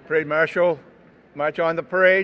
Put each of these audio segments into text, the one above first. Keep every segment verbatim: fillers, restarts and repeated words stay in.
Parade Marshal, march on the parade.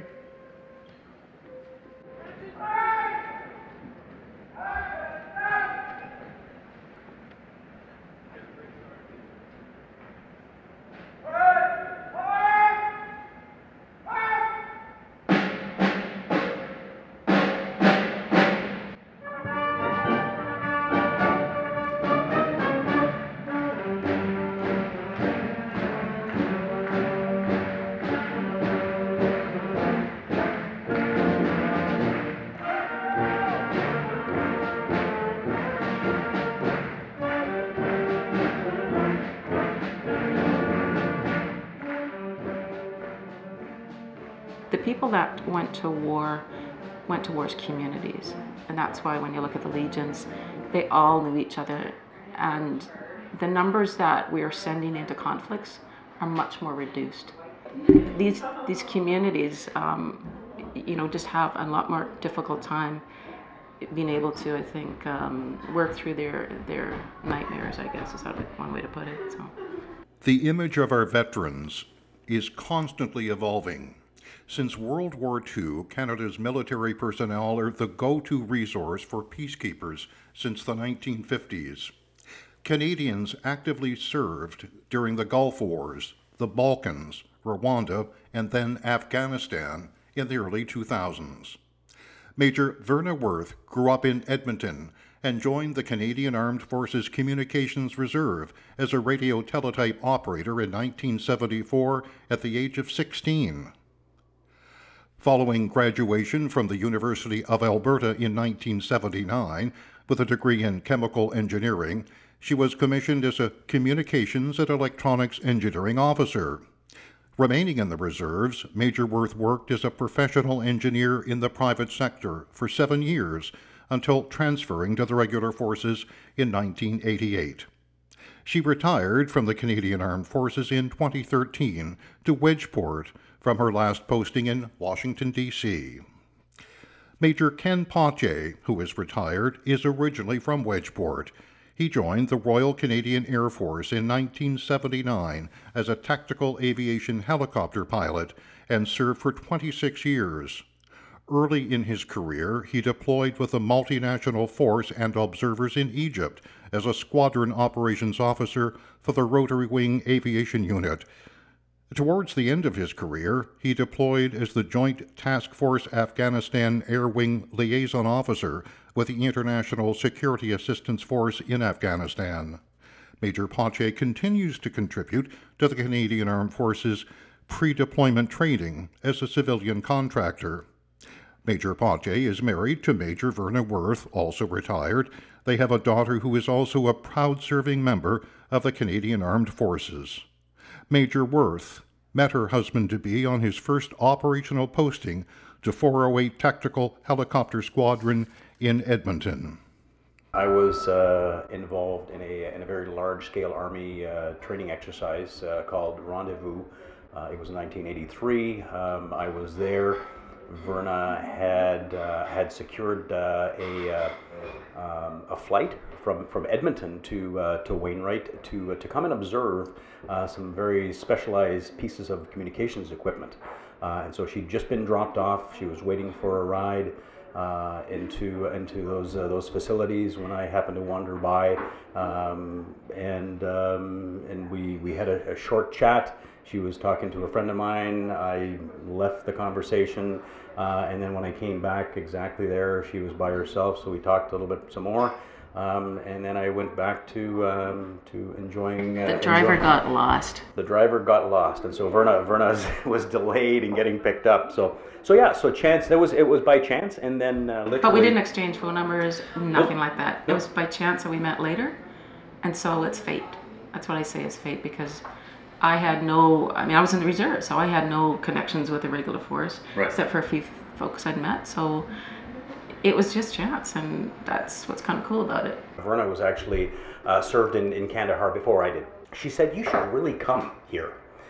The people that went to war went to war as communities, and that's why when you look at the legions, they all knew each other, and the numbers that we are sending into conflicts are much more reduced. These these communities, um, you know, just have a lot more difficult time being able to, I think, um, work through their their nightmares, I guess is how to, one way to put it. So, the image of our veterans is constantly evolving. Since World War Two, Canada's military personnel are the go-to resource for peacekeepers since the nineteen fifties. Canadians actively served during the Gulf Wars, the Balkans, Rwanda, and then Afghanistan in the early two thousands. Major Verna Worth grew up in Edmonton and joined the Canadian Armed Forces Communications Reserve as a radio teletype operator in nineteen seventy-four at the age of sixteen. Following graduation from the University of Alberta in nineteen seventy-nine with a degree in chemical engineering, she was commissioned as a communications and electronics engineering officer. Remaining in the reserves, Major Worth worked as a professional engineer in the private sector for seven years until transferring to the regular forces in nineteen eighty-eight. She retired from the Canadian Armed Forces in twenty thirteen to Wedgeport from her last posting in Washington, D C Major Ken Potier, who is retired, is originally from Wedgeport. He joined the Royal Canadian Air Force in nineteen seventy-nine as a tactical aviation helicopter pilot and served for twenty-six years. Early in his career, he deployed with a multinational force and observers in Egypt as a squadron operations officer for the Rotary Wing Aviation Unit. Towards the end of his career, he deployed as the Joint Task Force Afghanistan Air Wing Liaison Officer with the International Security Assistance Force in Afghanistan. Major Potier continues to contribute to the Canadian Armed Forces pre-deployment training as a civilian contractor. Major Potier is married to Major Verna Worth, also retired. They have a daughter who is also a proud serving member of the Canadian Armed Forces. Major Worth met her husband-to-be on his first operational posting to four oh eight Tactical Helicopter Squadron in Edmonton. I was uh, involved in a, in a very large-scale Army uh, training exercise uh, called Rendezvous. Uh, it was in nineteen eighty-three. Um, I was there. Verna had uh, had secured uh, a uh, um, a flight from from Edmonton to uh, to Wainwright to uh, to come and observe uh, some very specialized pieces of communications equipment. Uh, and so she'd just been dropped off. She was waiting for a ride uh, into into those uh, those facilities when I happened to wander by, um, and um, and we we had a, a short chat. She was talking to a friend of mine. I left the conversation, uh, and then when I came back exactly there, she was by herself, so we talked a little bit some more, um, and then I went back to um, to enjoying... Uh, the driver enjoying. got lost. The driver got lost, and so Verna Verna was, was delayed in getting picked up. So so yeah, so chance, that was, it was by chance, and then uh, literally... But we didn't exchange phone numbers, nothing Nope. like that. It Nope. was by chance that we met later, and so it's fate. That's what I say is fate, because I had no, I mean, I was in the reserve, so I had no connections with the regular force, Right. except for a few folks I'd met, so it was just chance, and that's what's kind of cool about it. Verna was actually uh, served in, in Kandahar before I did. She said, you should really come here.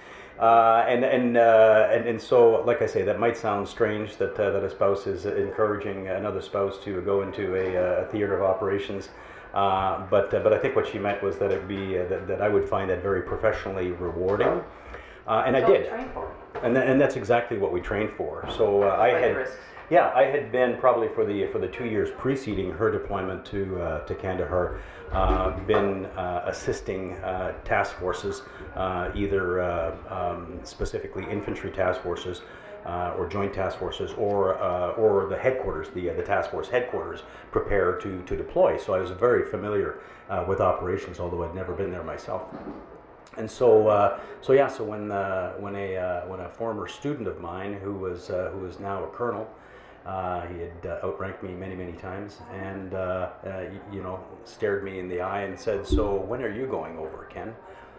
Uh, and and, uh, and and so, like I say, that might sound strange that uh, that a spouse is encouraging another spouse to go into a, a theater of operations. Uh, but uh, but I think what she meant was that it be uh, that, that I would find that very professionally rewarding, uh, and I did. and, th- and that's exactly what we trained for. So uh, I had, yeah, I had been probably for the for the two years preceding her deployment to uh, to Kandahar, uh, been uh, assisting uh, task forces, uh, either uh, um, specifically infantry task forces. Uh, or joint task forces, or uh, or the headquarters, the uh, the task force headquarters, prepare to to deploy. So I was very familiar uh, with operations, although I'd never been there myself. And so, uh, so yeah, so when uh, when a uh, when a former student of mine who was uh, who is now a colonel, uh, he had uh, outranked me many many times, and uh, uh, you know, stared me in the eye and said, "So when are you going over, Ken?"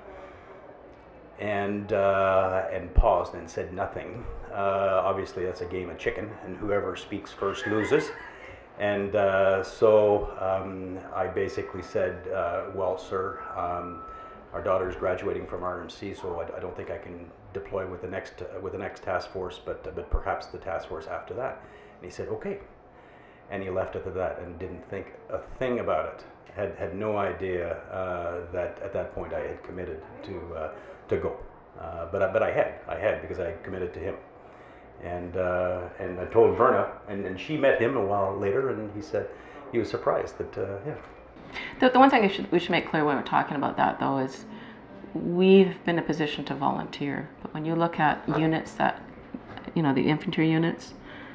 And uh, and paused and said nothing. Uh, obviously, that's a game of chicken, and whoever speaks first loses. And uh, so um, I basically said, uh, "Well, sir, um, our daughter is graduating from R M C, so I, I don't think I can deploy with the next uh, with the next task force, but but perhaps the task force after that." And he said, "Okay," and he left it at that and didn't think a thing about it. Had had no idea uh, that at that point I had committed to uh, to go, uh, but I, but I had I had because I had committed to him. And uh, and I told Verna, and, and she met him a while later, and he said he was surprised that uh, yeah. The, the one thing I should, we should make clear when we're talking about that, though, is we've been in a position to volunteer. But when you look at units that, you know, the infantry units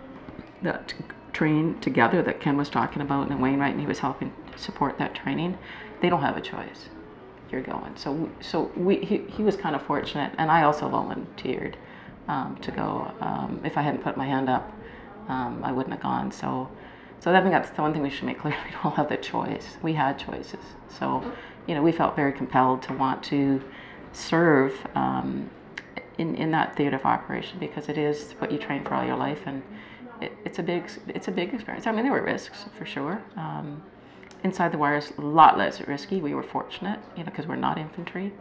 that train together that Ken was talking about, and Wainwright, and he was helping support that training, they don't have a choice. You're going. So so we he, he was kind of fortunate, and I also volunteered. Um, to go. Um, if I hadn't put my hand up, um, I wouldn't have gone. So, so I think that's the one thing we should make clear. We don't have the choice. We had choices. So, you know, we felt very compelled to want to serve um, in in that theater of operation, because it is what you train for all your life, and it, it's a big it's a big experience. I mean, there were risks for sure. Um, inside the wires, a lot less risky. We were fortunate, you know, because we're not infantry.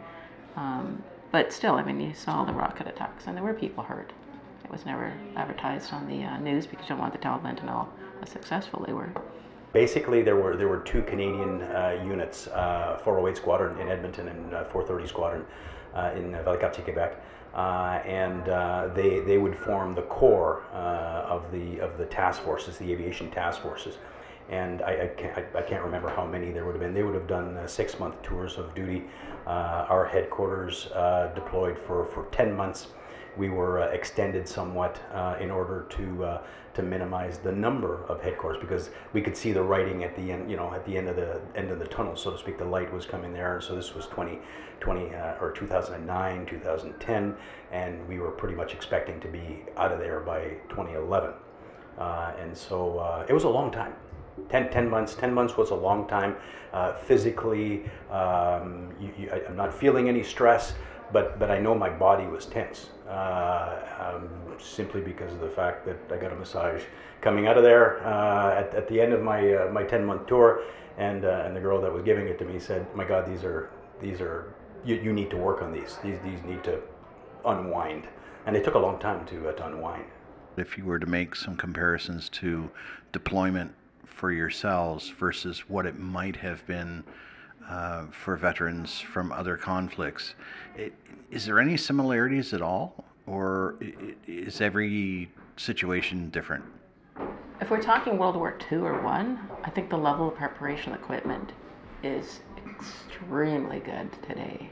Um, But still, I mean, you saw the rocket attacks, and there were people hurt. It was never advertised on the uh, news because you don't want the Taliban to know how successful they were. Basically, there were there were two Canadian uh, units, uh, four oh eight Squadron in Edmonton and uh, four thirty Squadron uh, in Valcartier, Quebec, uh, and uh, they they would form the core uh, of the of the task forces, the aviation task forces. And I, I, can't, I, I can't remember how many there would have been. They would have done uh, six-month tours of duty. Uh, our headquarters uh, deployed for, for ten months. We were uh, extended somewhat uh, in order to uh, to minimize the number of headquarters, because we could see the writing at the end, you know, at the end of the end of the tunnel, so to speak. The light was coming there, and so this was twenty twenty uh, or two thousand nine, two thousand ten, and we were pretty much expecting to be out of there by twenty eleven. Uh, and so uh, it was a long time. ten, ten months. ten months was a long time. Uh, physically, um, you, you, I, I'm not feeling any stress, but but I know my body was tense, uh, um, simply because of the fact that I got a massage coming out of there uh, at, at the end of my uh, my ten month tour, and uh, and the girl that was giving it to me said, "My God, these are these are you, you need to work on these. These these need to unwind," and it took a long time to uh, to unwind. If you were to make some comparisons to deployment for yourselves versus what it might have been uh, for veterans from other conflicts, it, is there any similarities at all, or is every situation different? If we're talking World War Two or One, I think the level of preparation equipment is extremely good today.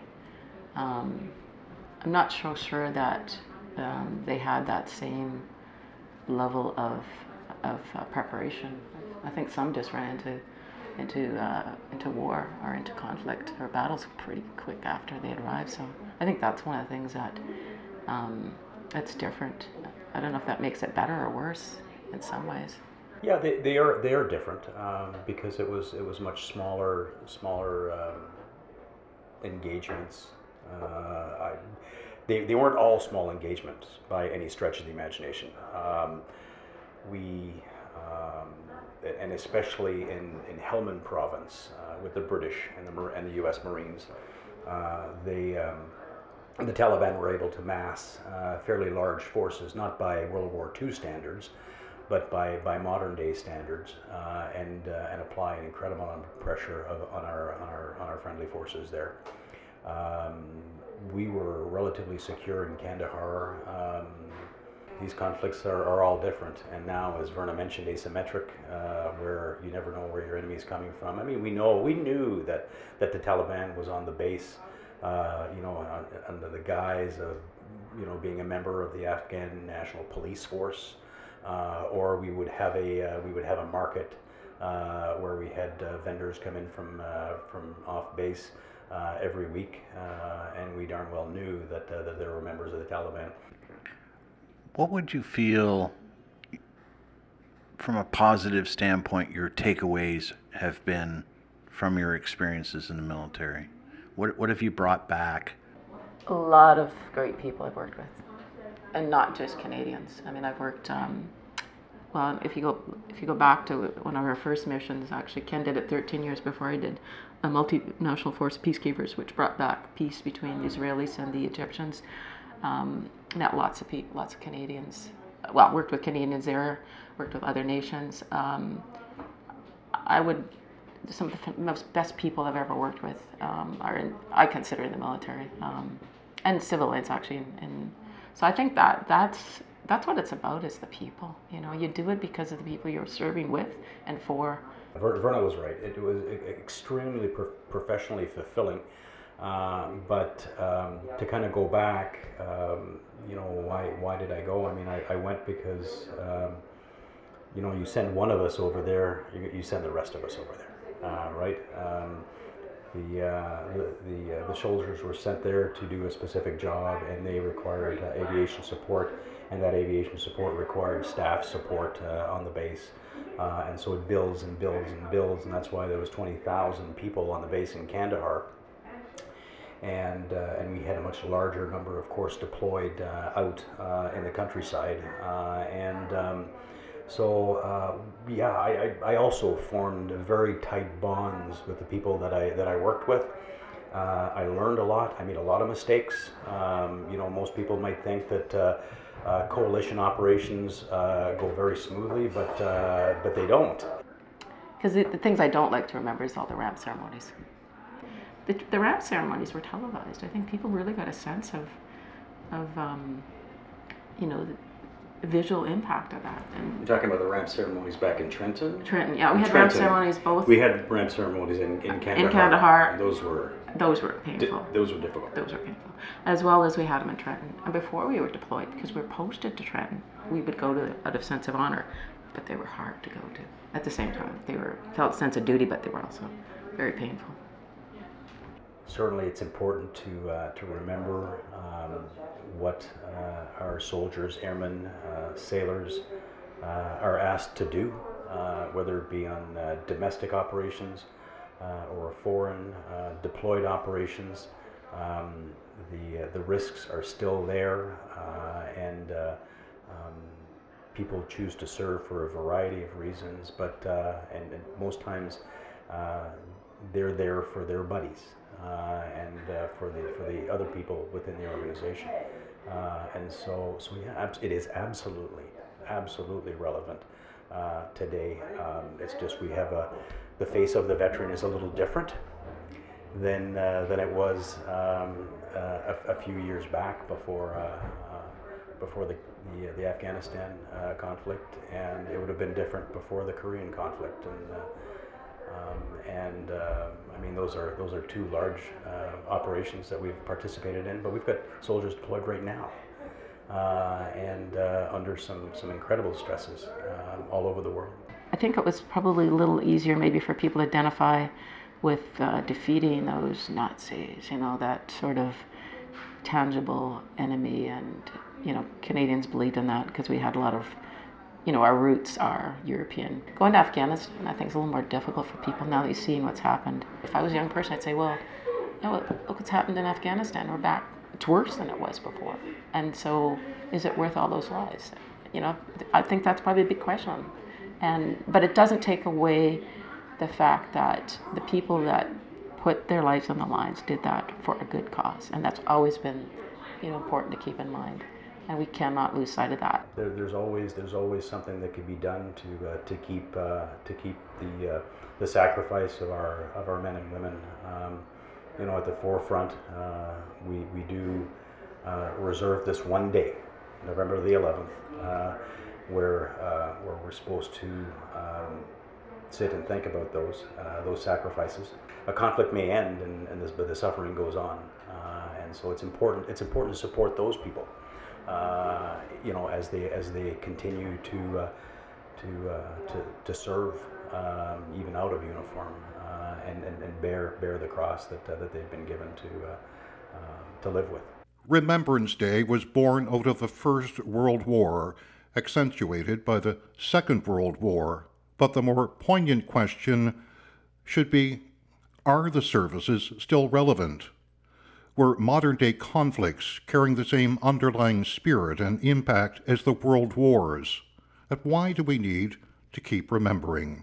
Um, I'm not so sure that um, they had that same level of of uh, preparation. I think some just ran into into uh, into war or into conflict or battles pretty quick after they arrived. So I think that's one of the things that um, that's different. I don't know if that makes it better or worse in some ways. Yeah, they, they are they are different um, because it was it was much smaller smaller um, engagements. Uh, I, they they weren't all small engagements by any stretch of the imagination. Um, we um, and especially in, in Helmand Province uh, with the British and the and the U S Marines, uh, they um, the Taliban were able to mass uh, fairly large forces, not by World War Two standards, but by, by modern day standards, uh, and uh, and apply an incredible amount of pressure of, on our on our on our friendly forces there. Um, we were relatively secure in Kandahar. Um, these conflicts are, are all different, and now, as Verna mentioned, asymmetric, uh, where you never know where your enemy is coming from. I mean, we know, we knew that, that the Taliban was on the base, uh, you know, under the guise of, you know, being a member of the Afghan National Police Force, uh, or we would have a uh, we would have a market uh, where we had uh, vendors come in from uh, from off base uh, every week, uh, and we darn well knew that uh, that there were members of the Taliban. What would you feel, from a positive standpoint, your takeaways have been from your experiences in the military? What what have you brought back? A lot of great people I've worked with, and not just Canadians. I mean, I've worked. Um, well, if you go if you go back to one of our first missions, actually, Ken did it thirteen years before I did, a multinational force of peacekeepers, which brought back peace between the Israelis and the Egyptians. Um, met lots of people, lots of Canadians. Well, worked with Canadians there, worked with other nations. Um, I would. Some of the most best people I've ever worked with um, are in, I consider in the military, um, and civilians actually. And, and so I think that that's that's what it's about, is the people. You know, you do it because of the people you're serving with and for. Verna was right. It was extremely pro- professionally fulfilling. Um, but um, to kind of go back, um, you know, why why did I go? I mean, I, I went because, um, you know, you send one of us over there, you, you send the rest of us over there. Uh, right? Um, the uh, the the, uh, the soldiers were sent there to do a specific job, and they required uh, aviation support, and that aviation support required staff support uh, on the base, uh, and so it builds and builds and builds, and that's why there was twenty thousand people on the base in Kandahar, and uh, and we had a much larger number, of course, deployed uh, out uh, in the countryside, uh, and. Um, So uh, yeah, I, I, I also formed very tight bonds with the people that I that I worked with. Uh, I learned a lot. I made a lot of mistakes. Um, you know, most people might think that uh, uh, coalition operations uh, go very smoothly, but uh, but they don't. Because the, the things I don't like to remember is all the ramp ceremonies. The, the ramp ceremonies were televised. I think people really got a sense of, of um, you know, the, visual impact of that. And You're talking about the ramp ceremonies back in Trenton? Trenton, yeah, we In had Trenton, ramp ceremonies both. We had ramp ceremonies in, in Kandahar. In Kandahar. And those were those were painful. Di- those were difficult. Those were painful. As well as we had them in Trenton. And before we were deployed, because we were posted to Trenton, we would go to out of sense of honor, but they were hard to go to. At the same time, they were felt sense of duty, but they were also very painful. Certainly, it's important to uh, to remember um, what uh, our soldiers, airmen, uh, sailors uh, are asked to do, uh, whether it be on uh, domestic operations uh, or foreign uh, deployed operations. Um, the uh, the risks are still there, uh, and uh, um, people choose to serve for a variety of reasons. But uh, and, and most times, uh, they're there for their buddies. Uh, and uh, for the for the other people within the organization, uh, and so so yeah, abs- it is absolutely absolutely relevant uh, today. Um, it's just we have a the face of the veteran is a little different than uh, than it was um, uh, a, a few years back before uh, uh, before the the, the Afghanistan uh, conflict, and it would have been different before the Korean conflict. And uh, Um, and uh, I mean, those are those are two large uh, operations that we've participated in. But we've got soldiers deployed right now, uh, and uh, under some some incredible stresses uh, all over the world. I think it was probably a little easier, maybe, for people to identify with uh, defeating those Nazis. You know, that sort of tangible enemy, and you know, Canadians believed in that because we had a lot of. You know, our roots are European. Going to Afghanistan, I think, is a little more difficult for people now that you're seeing what's happened. If I was a young person, I'd say, well, you know, look what's happened in Afghanistan. We're back. It's worse than it was before. And so, is it worth all those lives? You know, I think that's probably a big question. And but it doesn't take away the fact that the people that put their lives on the lines did that for a good cause, and that's always been, you know, important to keep in mind. And we cannot lose sight of that. There, there's always there's always something that can be done to uh, to keep uh, to keep the uh, the sacrifice of our of our men and women um, you know, at the forefront. Uh, we, we do uh, reserve this one day, November the eleventh, uh, where, uh, where we're supposed to um, sit and think about those, uh, those sacrifices. A conflict may end, and, and this, but the suffering goes on, uh, and so it's important. It's important to support those people, uh, you know, as they as they continue to uh, to, uh, to to serve, um, even out of uniform, uh, and, and and bear bear the cross that uh, that they've been given to uh, uh, to live with. Remembrance Day was born out of the First World War, accentuated by the Second World War. But the more poignant question should be, are the services still relevant? Were modern-day conflicts carrying the same underlying spirit and impact as the world wars? And why do we need to keep remembering?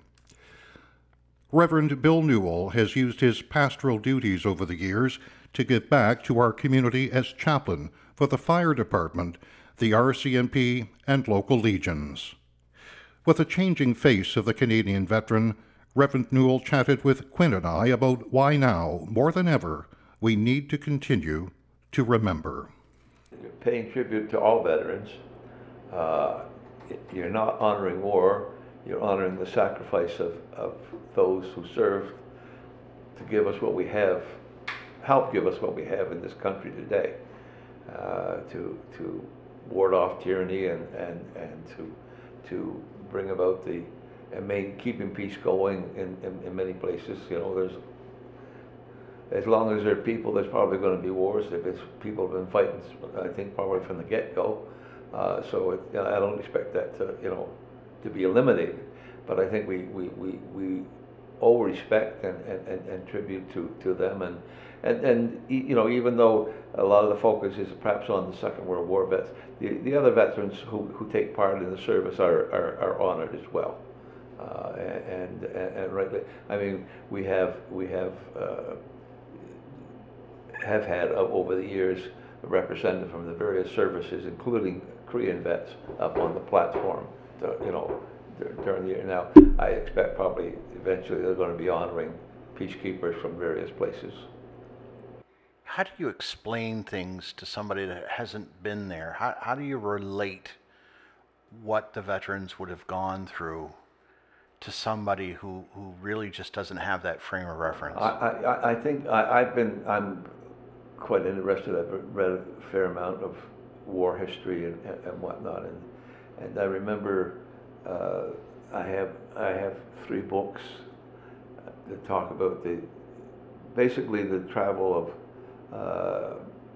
Reverend Bill Newell has used his pastoral duties over the years to give back to our community as chaplain for the fire department, the R C M P, and local legions. With the changing face of the Canadian veteran, Reverend Newell chatted with Quinn and I about why now, more than ever, we need to continue to remember. You're paying tribute to all veterans. Uh, you're not honoring war, you're honoring the sacrifice of, of those who served to give us what we have, help give us what we have in this country today, uh, to, to ward off tyranny and, and, and to, to bring about the, and main, keeping peace going in, in, in many places. You know, there's, as long as there are people, there's probably going to be wars. If it's, people have been fighting, I think, probably from the get-go. Uh, so it, you know, I don't expect that to, you know, to be eliminated. But I think we, we, we, we owe respect and, and, and, and tribute to, to them. And, and, and, you know, even though a lot of the focus is perhaps on the Second World War vets, the, the other veterans who, who take part in the service are, are, are honored as well. Uh, and, and, and rightly, I mean, we have, we have, uh, have had uh, over the years a representative from the various services, including Korean vets, up on the platform, to, you know, during the year. Now, I expect probably eventually they're going to be honoring peacekeepers from various places. How do you explain things to somebody that hasn't been there? How, how do you relate what the veterans would have gone through to somebody who, who really just doesn't have that frame of reference? I, I, I think I, I've been, I'm quite interested. I've read a fair amount of war history and, and whatnot, and, and I remember uh, I have I have three books that talk about the basically the travel of uh,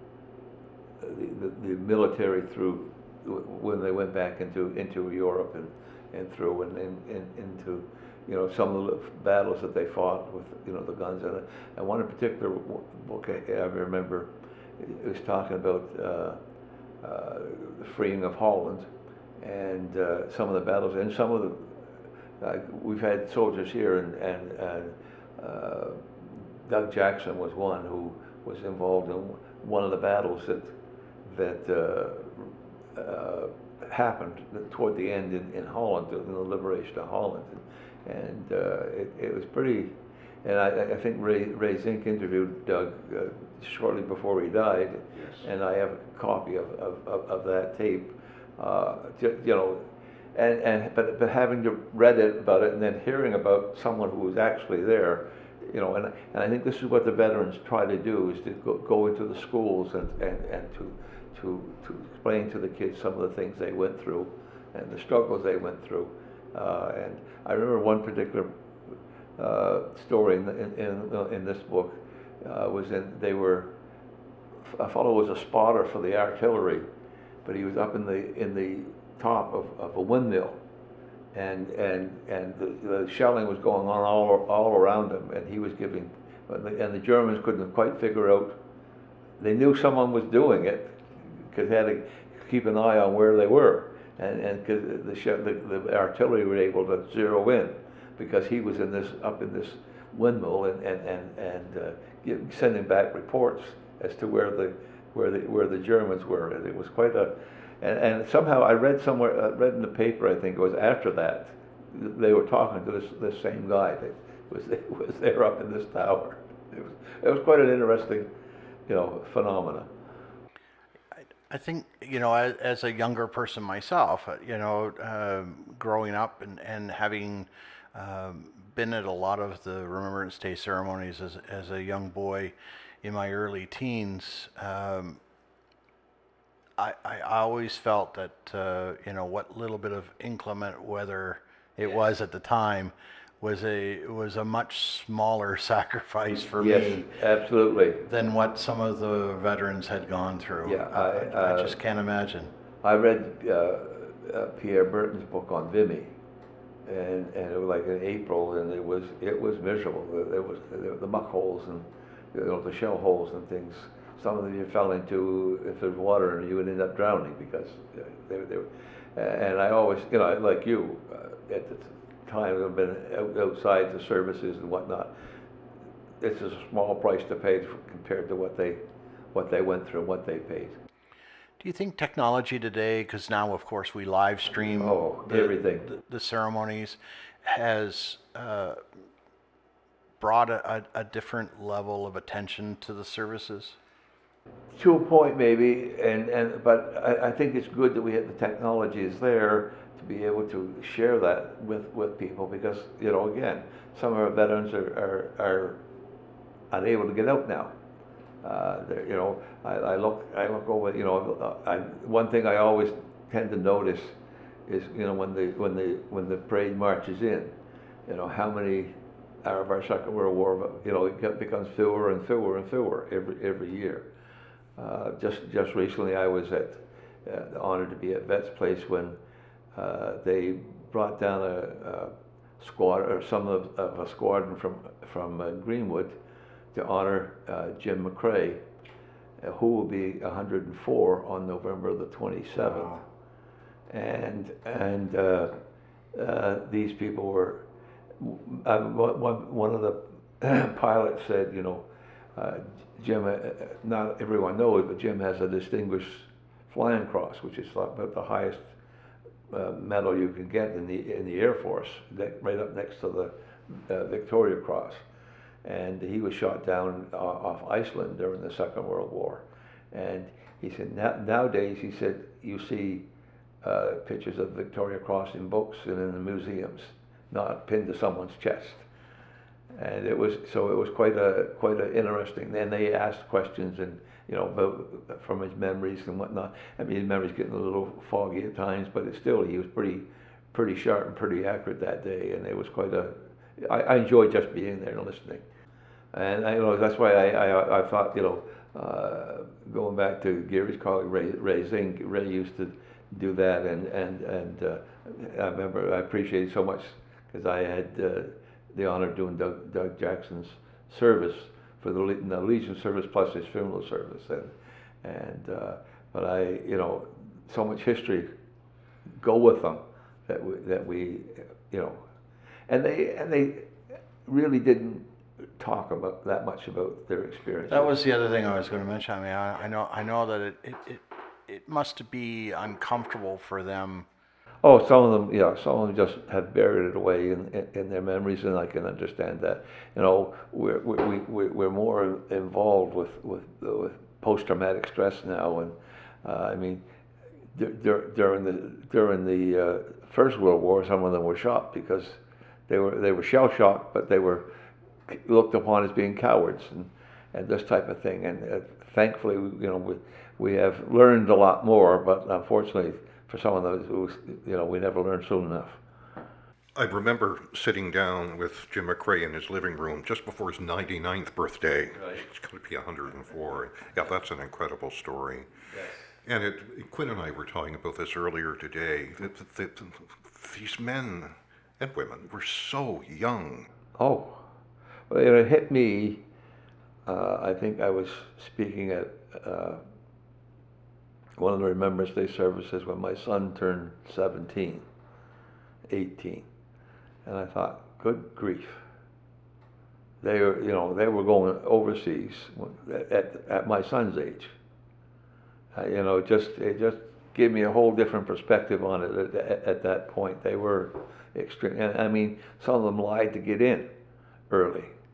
the, the, the military through when they went back into into Europe and, and through and, and, and into you know some of the battles that they fought with you know the guns. And, and one in particular book I, I remember it was talking about uh, uh, the freeing of Holland and uh, some of the battles and some of the uh, we've had soldiers here and and, and uh, Doug Jackson was one who was involved in one of the battles that that uh, uh, happened toward the end in, in Holland, in the liberation of Holland, and, and uh, it, it was pretty. And I, I think Ray, Ray Zink interviewed Doug uh, shortly before he died, yes. And I have a copy of, of, of, of that tape. Uh, you know, and, and but but having to read it about it and then hearing about someone who was actually there, you know, and and I think this is what the veterans try to do is to go, go into the schools and, and, and to to to explain to the kids some of the things they went through and the struggles they went through. Uh, and I remember one particular uh, story in, in in in this book uh, was in they were a fellow was a spotter for the artillery, but he was up in the in the top of, of a windmill, and and and the, the shelling was going on all all around him, and he was giving, and the Germans couldn't quite figure out. They knew someone was doing it because they had to keep an eye on where they were, and and because the, the the artillery were able to zero in because he was in this up in this windmill and and and, and uh, give, sending back reports as to where the where the where the Germans were. And it was quite a, and, and somehow I read somewhere, uh, read in the paper, I think it was after that, they were talking to this this same guy that was was there up in this tower. It was, it was quite an interesting, you know, phenomena. I think, you know, as, as a younger person myself, uh, you know, um growing up and, and having um, been at a lot of the Remembrance Day ceremonies as, as a young boy in my early teens, um, I, I always felt that, uh, you know, what little bit of inclement weather it was at the time was a was a much smaller sacrifice for Yes, me absolutely. than what some of the veterans had gone through. Yeah, I, I, I uh, just can't imagine. I read uh, uh, Pierre Burton's book on Vimy, and and it was like in April, and it was it was miserable. There was the, the muck holes and you know the shell holes and things. Some of them you fell into if there's water, and you would end up drowning because they they were. And I always, you know, like you, uh, at the time I've been out, outside the services and whatnot. It's a small price to pay compared to what they what they went through, what they paid. Do you think technology today, because now of course we live stream Oh, the, everything. the, the ceremonies, has uh, brought a, a, a different level of attention to the services? To a point, maybe, and, and but I, I think it's good that we have the technology is there to be able to share that with, with people because, you know, again, some of our veterans are, are, are unable to get out now. Uh, they're- you know, I, I look I look over, you know, I, one thing I always tend to notice is, you know, when the when the when the parade marches in, you know, how many out of our Second World War, you know, it becomes fewer and fewer and fewer every every year. Uh, just just recently, I was at uh, honored to be at Vet's Place when uh, they brought down a, a squad or some of, of a squadron from from uh, Greenwood to honor uh, Jim McCrae, uh, who will be one hundred four on November the twenty-seventh. Wow. And and uh, uh, these people were. Uh, one one of the pilots said, you know. Uh, Jim, uh, not everyone knows, but Jim has a distinguished flying cross, which is about the highest uh, medal you can get in the in the Air Force, right up next to the uh, Victoria Cross. And he was shot down uh, off Iceland during the Second World War. And he said, nowadays, he said, you see uh, pictures of the Victoria Cross in books and in the museums, not pinned to someone's chest. And it was so it was quite a quite a interesting. Then they asked questions and you know about, from his memories and whatnot. I mean his memories getting a little foggy at times, but it still he was pretty pretty sharp and pretty accurate that day. And it was quite a. I, I enjoyed just being there and listening. And I you know that's why I I, I thought you know uh, going back to Gary's colleague Ray Ray Zink. Ray used to do that and and and uh, I remember I appreciated so much because I had. Uh, the honor of doing Doug, Doug Jackson's service for the, the Legion service plus his funeral service, and and uh, but I you know so much history go with them that we, that we you know and they and they really didn't talk about that much about their experience. That was the other thing I was going to mention. I mean, I, I know I know that it, it it it must be uncomfortable for them. Oh, some of them, yeah, some of them just have buried it away in, in, in their memories, and I can understand that. You know, we're we we we're more involved with with, with post-traumatic stress now, and uh, I mean, dur- during the during the uh, First World War, some of them were shot because they were they were shell shocked, but they were looked upon as being cowards and, and this type of thing. And uh, thankfully, you know, we we have learned a lot more, but unfortunately. For some of those, who, you know, we never learned soon enough. I remember sitting down with Jim McCrae in his living room just before his ninety-ninth birthday. Right. He's going to be one hundred four. Yeah, that's an incredible story. Yes. And it, Quinn and I were talking about this earlier today. That, that, that these men and women were so young. Oh, well, it hit me. Uh, I think I was speaking at. Uh, one of the Remembrance Day services when my son turned seventeen, eighteen. And I thought, good grief. They were, you know, they were going overseas at, at my son's age. Uh, you know, it just, it just gave me a whole different perspective on it at, at, at that point. They were extreme. And I mean, some of them lied to get in early.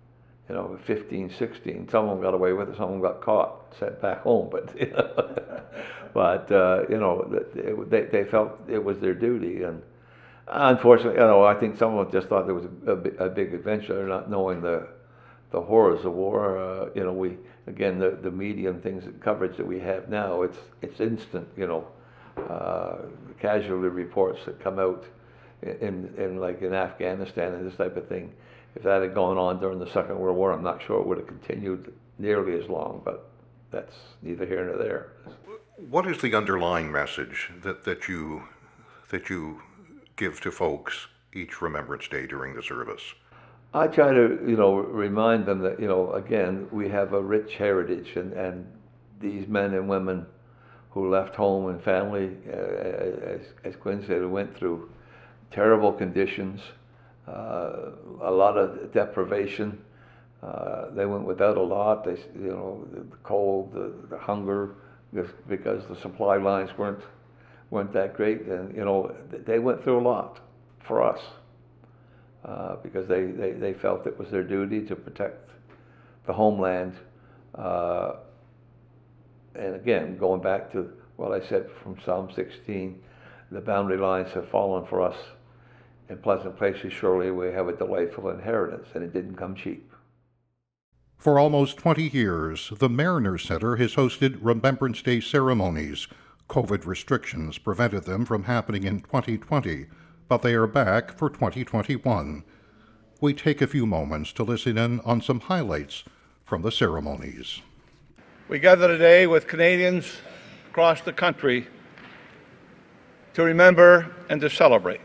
you know, fifteen, sixteen. Some of them got away with it, some of them got caught, sent back home. But, you know, but uh, you know, they, they felt it was their duty. And unfortunately, you know, I think some of them just thought there was a, a, a big adventure, not knowing the the horrors of war. Uh, you know, we again the the media and things, coverage that we have now, it's it's instant. You know, uh, casualty reports that come out in in like in Afghanistan and this type of thing. If that had gone on during the Second World War, I'm not sure it would have continued nearly as long. But that's neither here nor there. What is the underlying message that, that you that you give to folks each Remembrance Day during the service? I try to, you know, remind them that, you know, again, we have a rich heritage, and, and these men and women who left home and family, uh, as, as Quinn said, who went through terrible conditions, uh, a lot of deprivation. Uh, they went without a lot. They, you know, the cold, the, the hunger, because the supply lines weren't weren't that great, and you know, they went through a lot for us. Uh, because they, they, they felt it was their duty to protect the homeland. Uh, and again, going back to what I said from Psalm sixteen, the boundary lines have fallen for us. In pleasant places, surely we have a delightful inheritance, and it didn't come cheap. For almost twenty years, the Mariner Center has hosted Remembrance Day ceremonies. COVID restrictions prevented them from happening in twenty twenty. But they are back for twenty twenty-one. We take a few moments to listen in on some highlights from the ceremonies. We gather today with Canadians across the country to remember and to celebrate.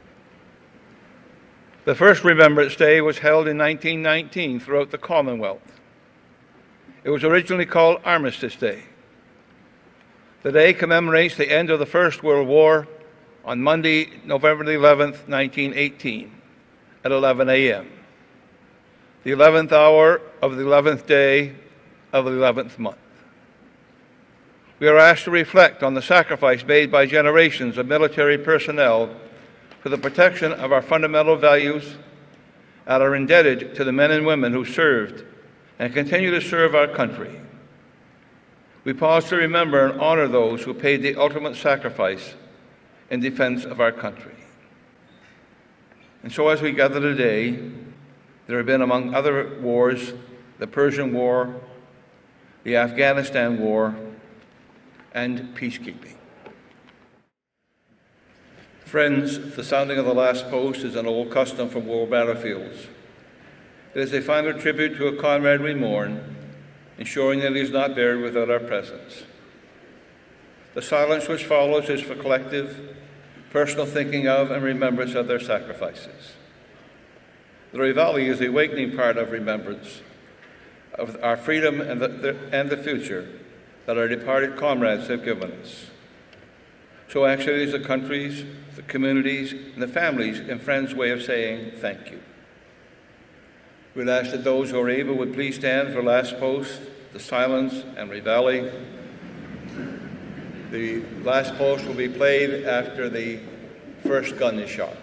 The first Remembrance Day was held in nineteen nineteen throughout the Commonwealth. It was originally called Armistice Day. The day commemorates the end of the First World War on Monday, November the eleventh, nineteen eighteen, at eleven a m, the eleventh hour of the eleventh day of the eleventh month. We are asked to reflect on the sacrifice made by generations of military personnel for the protection of our fundamental values, and are indebted to the men and women who served and continue to serve our country. We pause to remember and honor those who paid the ultimate sacrifice in defense of our country. And so as we gather today, there have been, among other wars, the Persian War, the Afghanistan War, and peacekeeping. Friends, the sounding of the last post is an old custom from war battlefields. It is a final tribute to a comrade we mourn, ensuring that he is not buried without our presence. The silence which follows is for collective, personal thinking of and remembrance of their sacrifices. The Reveille is the awakening part of remembrance of our freedom and the, the, and the future that our departed comrades have given us. So actually is the country's, the communities, and the families and friends' way of saying thank you. We'd ask that those who are able would please stand for last post, the silence and Reveille. The last post will be played after the first gun is shot.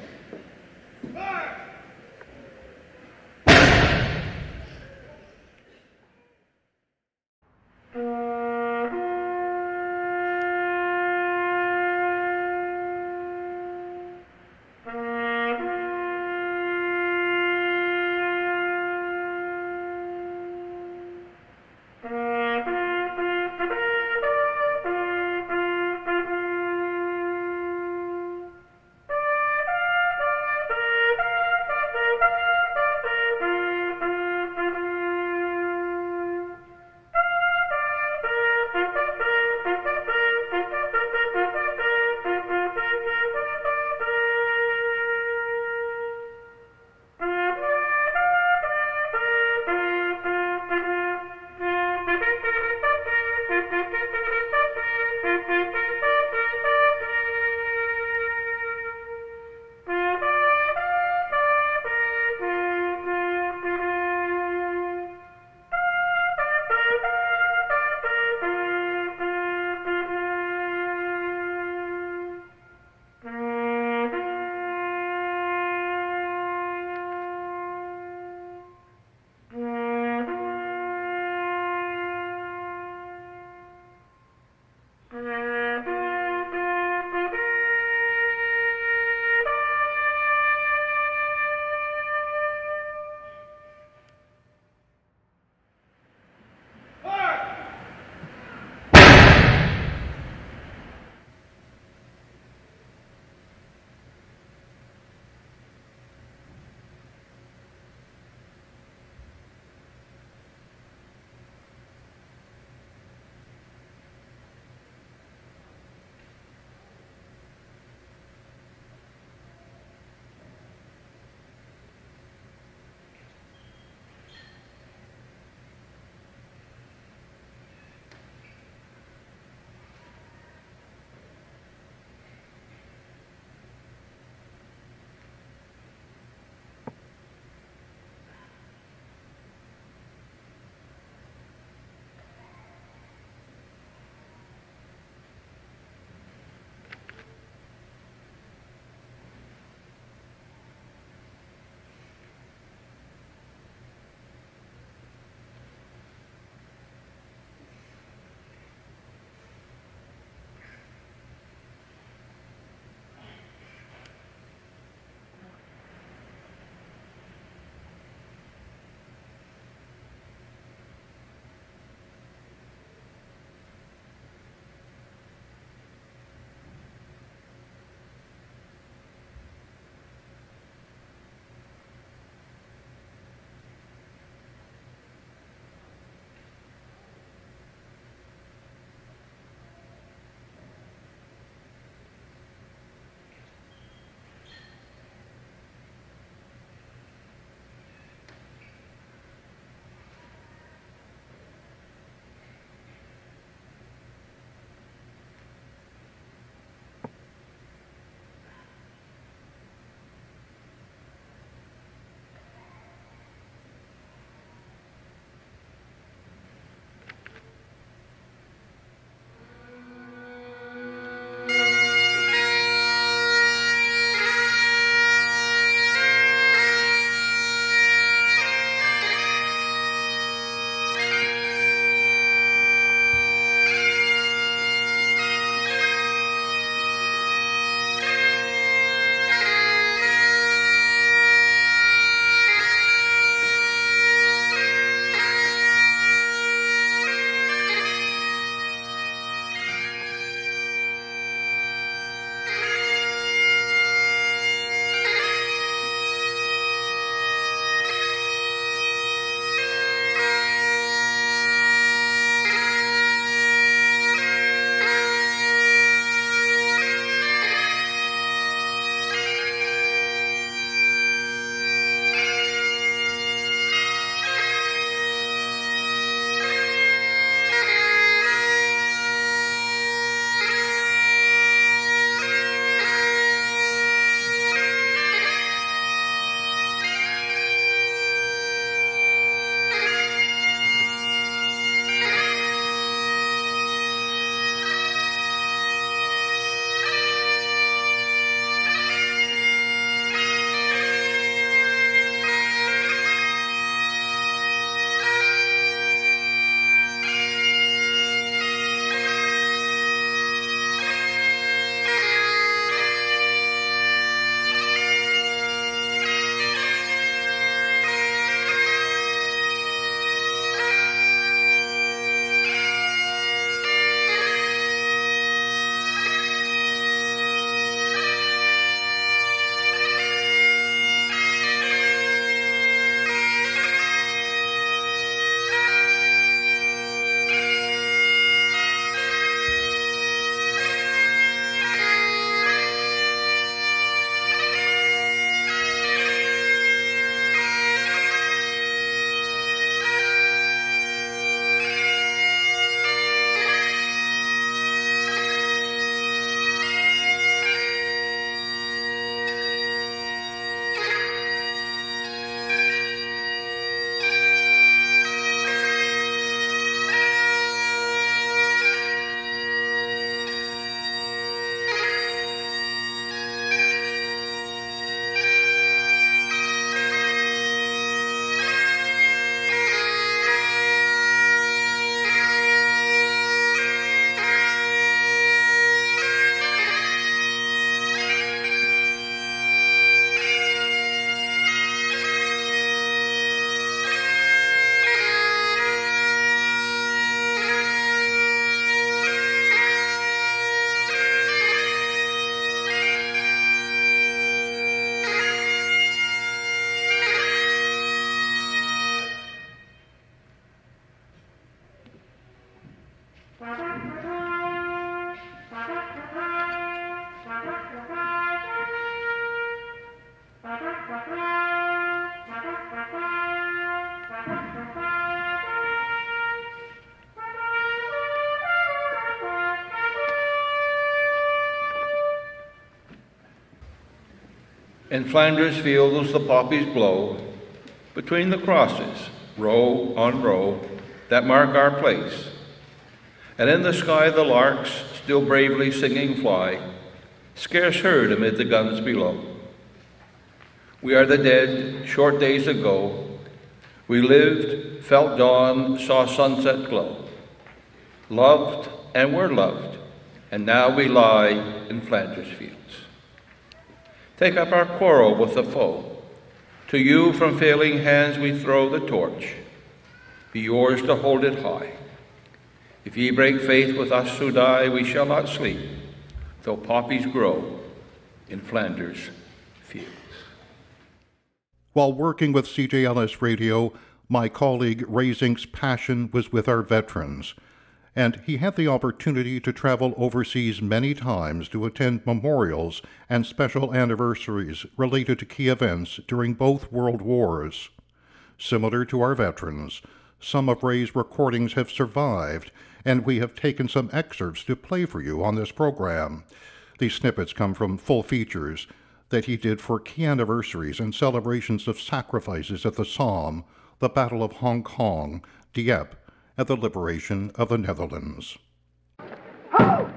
In Flanders fields the poppies blow, between the crosses, row on row, that mark our place. And in the sky the larks, still bravely singing, fly, scarce heard amid the guns below. We are the dead, short days ago. We lived, felt dawn, saw sunset glow, loved and were loved, and now we lie in Flanders fields. Take up our quarrel with the foe. To you from failing hands we throw the torch. Be yours to hold it high. If ye break faith with us who die, we shall not sleep, though poppies grow in Flanders fields. While working with C J L S Radio, my colleague Ray Zink's passion was with our veterans, and he had the opportunity to travel overseas many times to attend memorials and special anniversaries related to key events during both World Wars. Similar to our veterans, some of Ray's recordings have survived, and we have taken some excerpts to play for you on this program. These snippets come from full features that he did for key anniversaries and celebrations of sacrifices at the Somme, the Battle of Hong Kong, Dieppe, and the liberation of the Netherlands. Ho!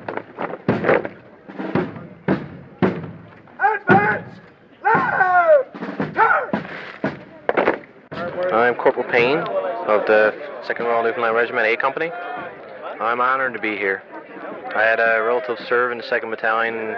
Advance! Left! Turn! I'm Corporal Payne of the second Royal Newfoundland Regiment A Company. I'm honored to be here. I had a relative serve in the second Battalion in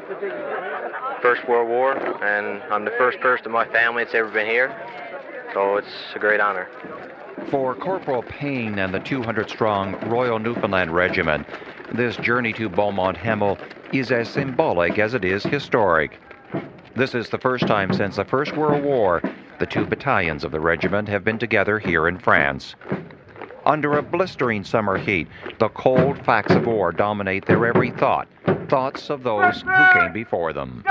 First World War, and I'm the first person in my family that's ever been here, so it's a great honor. For Corporal Payne and the two hundred strong Royal Newfoundland Regiment, this journey to Beaumont Hamel is as symbolic as it is historic. This is the first time since the First World War the two battalions of the regiment have been together here in France. Under a blistering summer heat, the cold facts of war dominate their every thought, thoughts of those who came before them.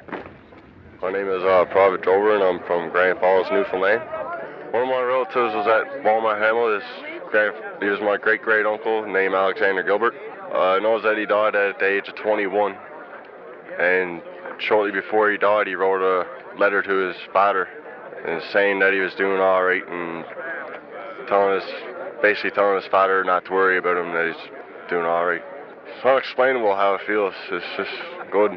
My name is uh, Private Drover, and I'm from Grand Falls, Newfoundland. One of my relatives was at Beaumont Hamel. He was my great-great uncle named Alexander Gilbert. Uh, I know that he died at the age of twenty-one, and shortly before he died, he wrote a letter to his father and saying that he was doing all right, and telling his, basically telling his father not to worry about him, that he's doing all right. It's unexplainable how it feels. It's just good.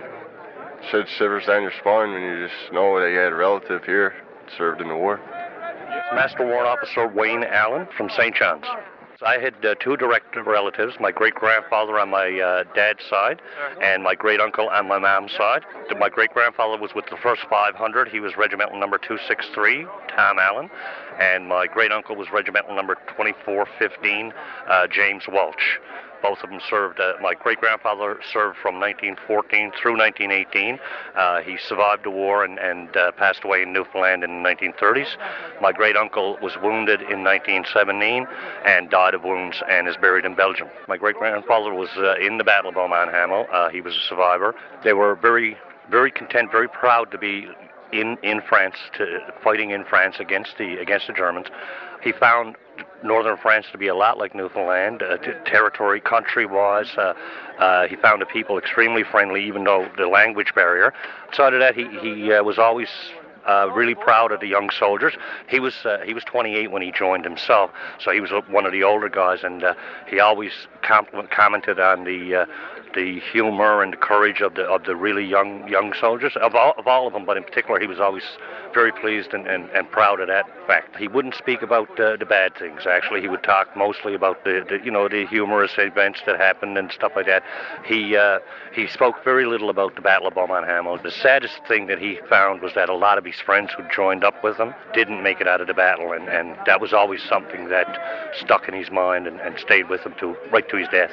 It shivers down your spine when you just know that you had a relative here served in the war. Master Warrant Officer Wayne Allen from Saint John's. I had uh, two direct relatives, my great-grandfather on my uh, dad's side and my great-uncle on my mom's side. My great-grandfather was with the first five hundred. He was regimental number two sixty-three, Tom Allen. And my great-uncle was regimental number twenty-four fifteen, uh, James Welch. Both of them served. Uh, my great-grandfather served from nineteen fourteen through nineteen eighteen. Uh, he survived the war and, and uh, passed away in Newfoundland in the nineteen thirties. My great-uncle was wounded in nineteen seventeen and died of wounds and is buried in Belgium. My great-grandfather was uh, in the Battle of Beaumont Hamel. Uh, he was a survivor. They were very, very content, very proud to be in in France, to, fighting in France against the against the Germans. He found northern France to be a lot like Newfoundland, uh, t- territory, country-wise. Uh, uh, he found the people extremely friendly, even though the language barrier. Outside of that, he, he uh, was always uh, really proud of the young soldiers. He was uh, he was twenty-eight when he joined himself, so he was one of the older guys, and uh, he always compliment, commented on the uh, the humor and the courage of the of the really young young soldiers, of all of all of them, but in particular, he was always very pleased and, and, and proud of that fact. He wouldn't speak about uh, the bad things. Actually, he would talk mostly about the, the you know the humorous events that happened and stuff like that. He uh, he spoke very little about the Battle of Beaumont Hamel. The saddest thing that he found was that a lot of his friends who joined up with him didn't make it out of the battle, and, and that was always something that stuck in his mind and, and stayed with him to right to his death.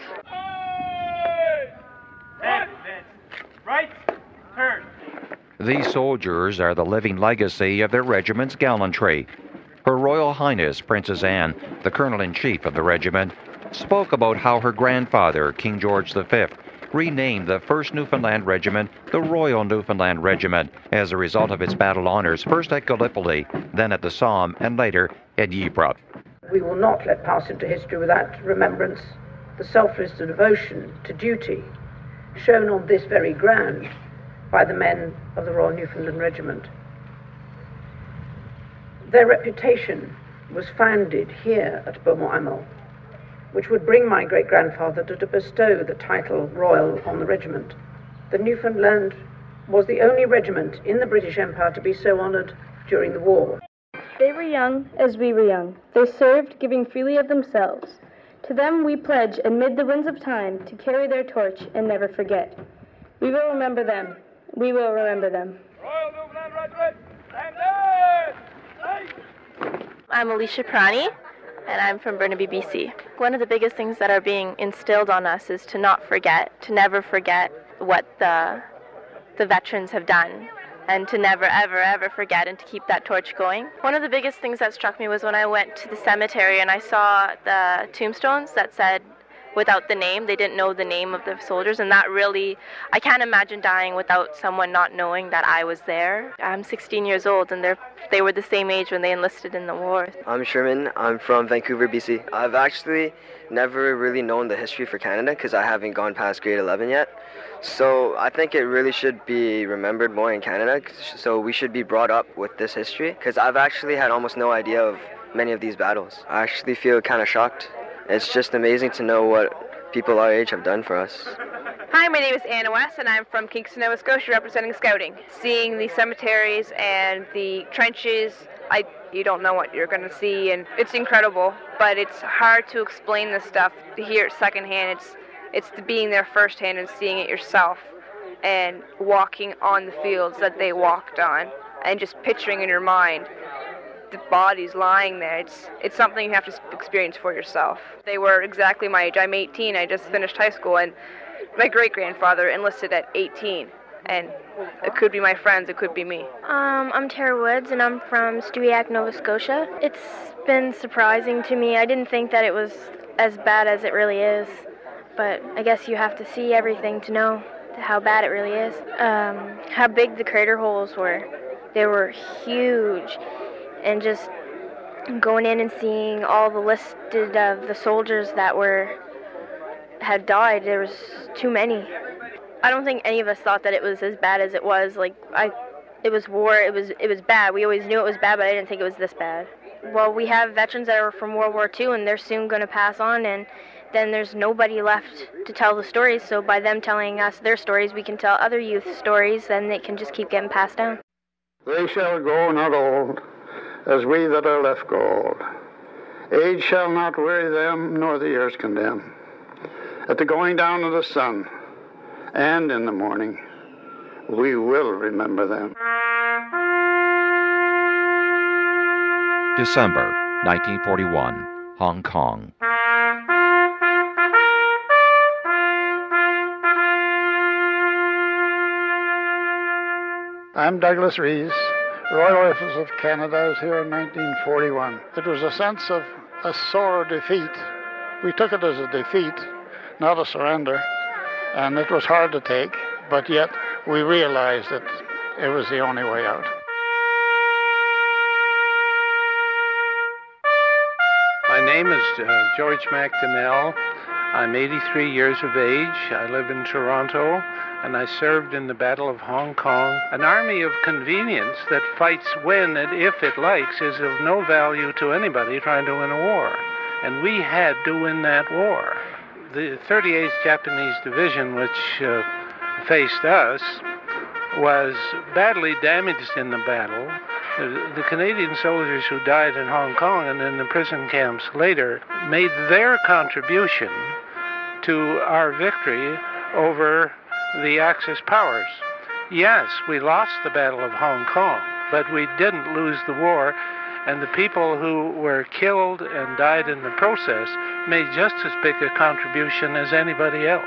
Right, turn. These soldiers are the living legacy of their regiment's gallantry. Her Royal Highness Princess Anne, the Colonel-in-Chief of the regiment, spoke about how her grandfather, King George the Fifth, renamed the first Newfoundland Regiment the Royal Newfoundland Regiment as a result of its battle honors, first at Gallipoli, then at the Somme, and later at Ypres. We will not let pass into history without remembrance the selfless devotion to duty shown on this very ground by the men of the Royal Newfoundland Regiment. Their reputation was founded here at Beaumont-Hamel, which would bring my great-grandfather to, to bestow the title Royal on the regiment. The Newfoundland was the only regiment in the British Empire to be so honoured during the war. They were young as we were young. They served, giving freely of themselves. To them we pledge, amid the winds of time, to carry their torch and never forget. We will remember them. We will remember them. Royal Newfoundland Regiment, stand down! I'm Alicia Prani, and I'm from Burnaby, B C. One of the biggest things that are being instilled on us is to not forget, to never forget what the, the veterans have done, and to never, ever, ever forget, and to keep that torch going. One of the biggest things that struck me was when I went to the cemetery and I saw the tombstones that said, without the name, they didn't know the name of the soldiers, and that really, I can't imagine dying without someone not knowing that I was there. I'm sixteen years old, and they're, they were the same age when they enlisted in the war. I'm Sherman. I'm from Vancouver, B C. I've actually never really known the history for Canada because I haven't gone past grade eleven yet. So I think it really should be remembered more in Canada, so we should be brought up with this history, because I've actually had almost no idea of many of these battles. I actually feel kind of shocked. It's just amazing to know what people our age have done for us. Hi, my name is Anna West, and I'm from Kingston, Nova Scotia, representing Scouting. Seeing the cemeteries and the trenches, I you don't know what you're going to see, and it's incredible, but it's hard to explain this stuff, to hear it secondhand. It's It's the being there firsthand and seeing it yourself and walking on the fields that they walked on and just picturing in your mind the bodies lying there. It's it's something you have to experience for yourself. They were exactly my age. I'm eighteen. I just finished high school, and my great-grandfather enlisted at eighteen. And it could be my friends, it could be me. Um, I'm Tara Woods, and I'm from Stewiacke, Nova Scotia. It's been surprising to me. I didn't think that it was as bad as it really is. But I guess you have to see everything to know how bad it really is. Um, how big the crater holes were. They were huge. And just going in and seeing all the listed of the soldiers that were had died, there was too many. I don't think any of us thought that it was as bad as it was. Like I, it was war. It was it was bad. We always knew it was bad, but I didn't think it was this bad. Well, we have veterans that are from World War Two, and they're soon going to pass on, and then there's nobody left to tell the stories, so by them telling us their stories, we can tell other youth stories, and they can just keep getting passed down. They shall go not old, as we that are left go old. Age shall not weary them, nor the years condemn. At the going down of the sun, and in the morning, we will remember them. December nineteen forty-one, Hong Kong. I'm Douglas Rees. Royal Rifles of Canada is here in nineteen forty-one. It was a sense of a sore defeat. We took it as a defeat, not a surrender, and it was hard to take, but yet we realized that it was the only way out. My name is uh, George McDonnell. I'm eighty-three years of age. I live in Toronto, and I served in the Battle of Hong Kong. An army of convenience that fights when and if it likes is of no value to anybody trying to win a war. And we had to win that war. The thirty-eighth Japanese Division, which uh, faced us, was badly damaged in the battle. The, the Canadian soldiers who died in Hong Kong and in the prison camps later made their contribution to our victory over the Axis powers. Yes, we lost the Battle of Hong Kong, but we didn't lose the war, and the people who were killed and died in the process made just as big a contribution as anybody else.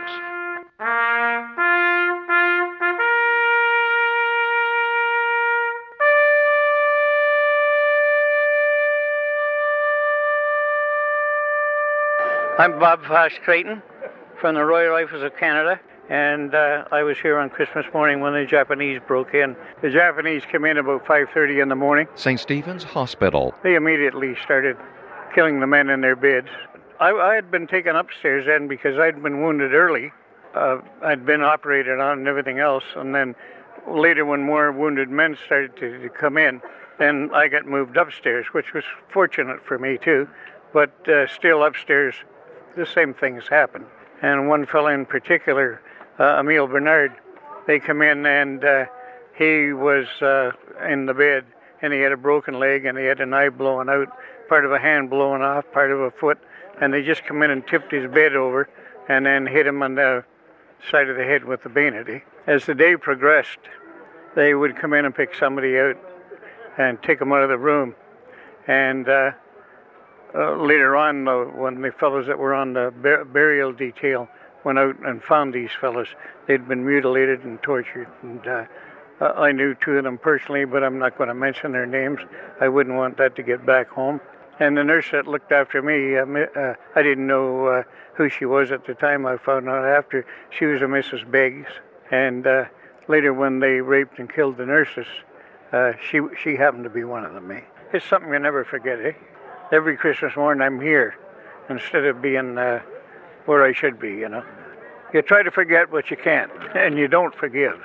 I'm Bob Fosh Creighton from the Royal Rifles of Canada, and uh, I was here on Christmas morning when the Japanese broke in. The Japanese came in about five thirty in the morning. Saint Stephen's Hospital. They immediately started killing the men in their beds. I, I had been taken upstairs then because I'd been wounded early. Uh, I'd been operated on and everything else, and then later, when more wounded men started to, to come in, then I got moved upstairs, which was fortunate for me too. But uh, still upstairs, the same things happened. And one fellow in particular, uh, Emile Bernard, they come in and uh, he was uh, in the bed and he had a broken leg and he had an eye blown out, part of a hand blown off, part of a foot, and they just come in and tipped his bed over and then hit him on the side of the head with the bayonet. As the day progressed, they would come in and pick somebody out and take them out of the room. And uh, uh, later on, uh, when the fellows that were on the bur- burial detail went out and found these fellows, they'd been mutilated and tortured. And uh, uh, I knew two of them personally, but I'm not going to mention their names. I wouldn't want that to get back home. And the nurse that looked after me, uh, uh, I didn't know uh, who she was at the time. I found out after. She was a Missus Beggs. And uh, later when they raped and killed the nurses, uh, she she happened to be one of them. Eh? It's something you never forget. Eh? Every Christmas morning I'm here instead of being uh, where I should be, you know. You try to forget, but you can't, and you don't forgive.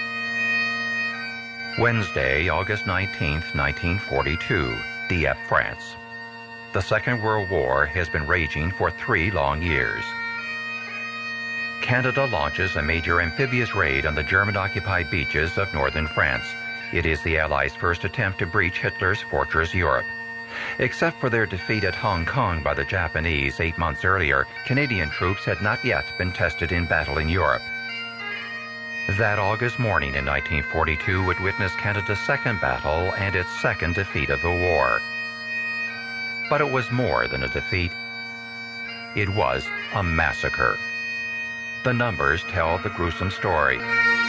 Wednesday, August nineteenth, nineteen forty-two, Dieppe, France. The Second World War has been raging for three long years. Canada launches a major amphibious raid on the German-occupied beaches of northern France. It is the Allies' first attempt to breach Hitler's fortress Europe. Except for their defeat at Hong Kong by the Japanese eight months earlier, Canadian troops had not yet been tested in battle in Europe. That August morning in nineteen forty-two would witness Canada's second battle and its second defeat of the war. But it was more than a defeat. It was a massacre. The numbers tell the gruesome story.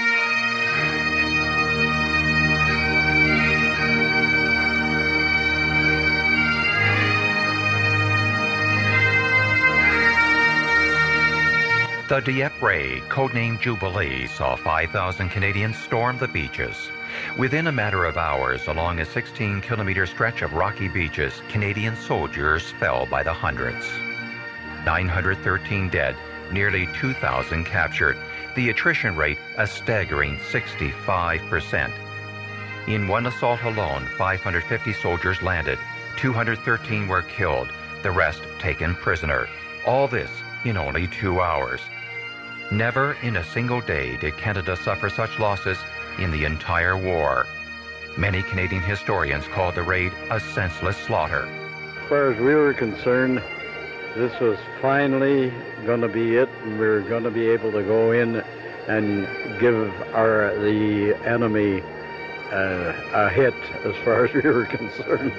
The Dieppe raid, codenamed Jubilee, saw five thousand Canadians storm the beaches. Within a matter of hours, along a sixteen kilometer stretch of rocky beaches, Canadian soldiers fell by the hundreds. nine hundred thirteen dead, nearly two thousand captured. The attrition rate a staggering sixty-five percent. In one assault alone, five hundred fifty soldiers landed. two hundred thirteen were killed, the rest taken prisoner. All this in only two hours. Never in a single day did Canada suffer such losses in the entire war. Many Canadian historians called the raid a senseless slaughter. As far as we were concerned, this was finally going to be it, and we were going to be able to go in and give our the enemy uh, a hit, as far as we were concerned.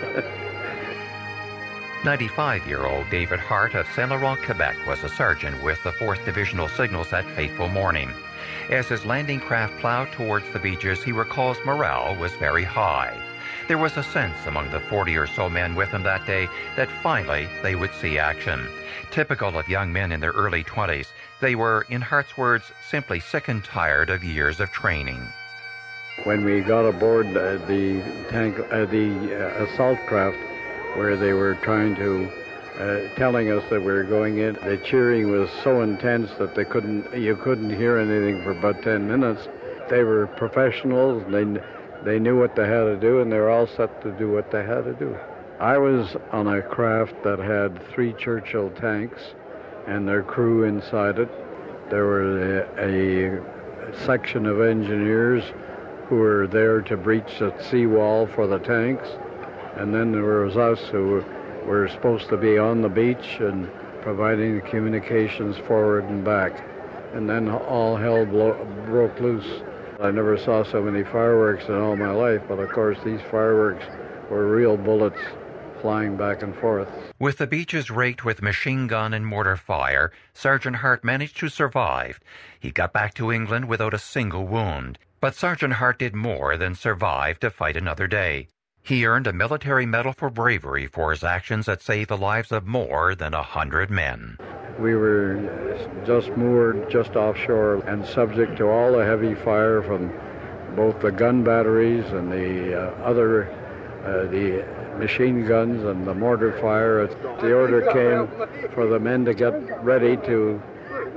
ninety-five-year-old David Hart of Saint Laurent, Quebec, was a sergeant with the fourth Divisional Signals that fateful morning. As his landing craft plowed towards the beaches, he recalls morale was very high. There was a sense among the forty or so men with him that day that finally they would see action. Typical of young men in their early twenties, they were, in Hart's words, simply sick and tired of years of training. When we got aboard uh, the tank, uh, the uh, assault craft, where they were trying to, uh, telling us that we were going in, the cheering was so intense that they couldn't, you couldn't hear anything for about ten minutes. They were professionals, they, they knew what they had to do, and they were all set to do what they had to do. I was on a craft that had three Churchill tanks and their crew inside it. There were a, a section of engineers who were there to breach the seawall for the tanks. And then there was us who were supposed to be on the beach and providing the communications forward and back. And then all hell blo- broke loose. I never saw so many fireworks in all my life, but of course these fireworks were real bullets flying back and forth. With the beaches raked with machine gun and mortar fire, Sergeant Hart managed to survive. He got back to England without a single wound. But Sergeant Hart did more than survive to fight another day. He earned a military medal for bravery for his actions that saved the lives of more than a hundred men. We were just moored just offshore and subject to all the heavy fire from both the gun batteries and the uh, other, uh, the machine guns and the mortar fire. The order came for the men to get ready to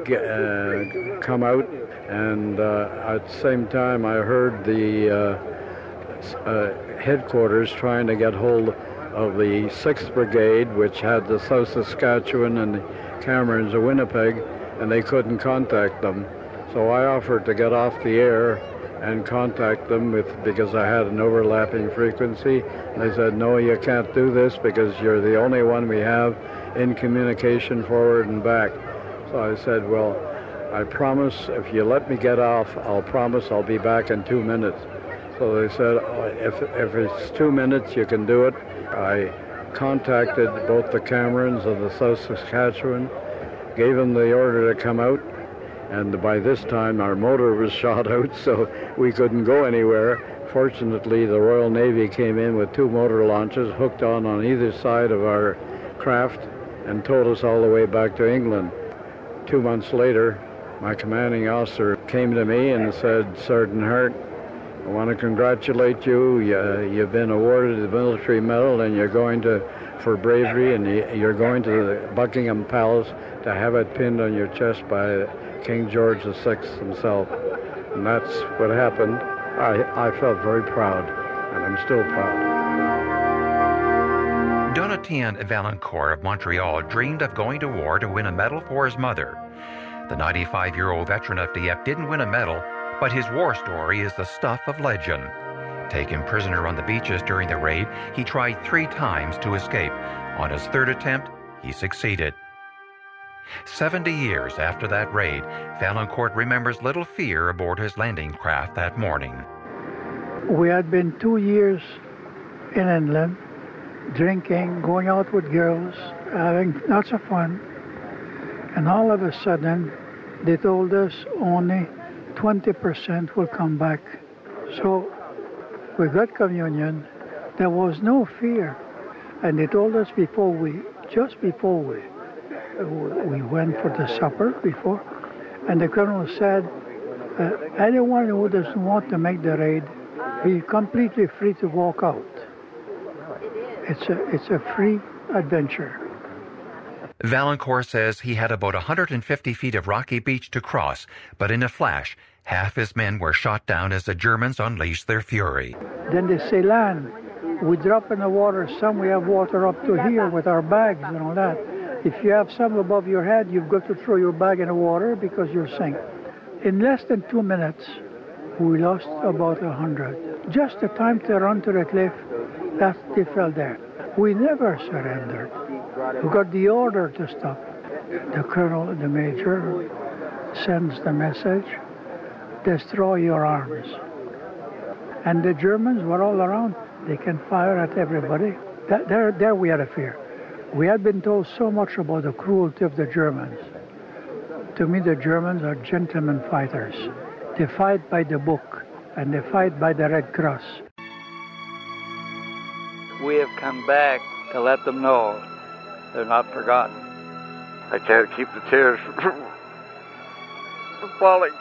uh, come out, and uh, at the same time I heard the uh, uh, headquarters trying to get hold of the sixth Brigade, which had the South Saskatchewan and the Camerons of Winnipeg, and they couldn't contact them. So I offered to get off the air and contact them with, because I had an overlapping frequency. And they said, no, you can't do this because you're the only one we have in communication forward and back. So I said, well, I promise if you let me get off, I'll promise I'll be back in two minutes. So they said, oh, if, if it's two minutes, you can do it. I contacted both the Camerons of the South Saskatchewan, gave them the order to come out, and by this time our motor was shot out, so we couldn't go anywhere. Fortunately, the Royal Navy came in with two motor launches hooked on on either side of our craft and towed us all the way back to England. Two months later, my commanding officer came to me and said, Sergeant Hart, I want to congratulate you. you. You've been awarded the military medal, and you're going to, for bravery, and you're going to the Buckingham Palace to have it pinned on your chest by King George the Sixth himself. And that's what happened. I, I felt very proud, and I'm still proud. Donatien Valancourt of Montreal dreamed of going to war to win a medal for his mother. The ninety-five-year-old veteran of Dieppe didn't win a medal, but his war story is the stuff of legend. Taken prisoner on the beaches during the raid, he tried three times to escape. On his third attempt, he succeeded. Seventy years after that raid, Valancourt remembers little fear aboard his landing craft that morning. We had been two years in England, drinking, going out with girls, having lots of fun. And all of a sudden, they told us only twenty percent will come back. So we got communion. There was no fear. And they told us before we, just before we, we went for the supper before, and the colonel said, uh, anyone who doesn't want to make the raid, be completely free to walk out. It's a, it's a free adventure. Valancourt says he had about one hundred fifty feet of rocky beach to cross, but in a flash, half his men were shot down as the Germans unleashed their fury. Then they say land. We drop in the water. Some we have water up to here with our bags and all that. If you have some above your head, you've got to throw your bag in the water because you'll sink. In less than two minutes, we lost about a hundred. Just the time to run to the cliff, that they fell there. We never surrendered. We got the order to stop. The colonel, the major, sends the message, destroy your arms. And the Germans were all around. They can fire at everybody. That, there, there we had a fear. We had been told so much about the cruelty of the Germans. To me, the Germans are gentlemen fighters. They fight by the book, and they fight by the Red Cross. We have come back to let them know they're not forgotten. I can't keep the tears from falling.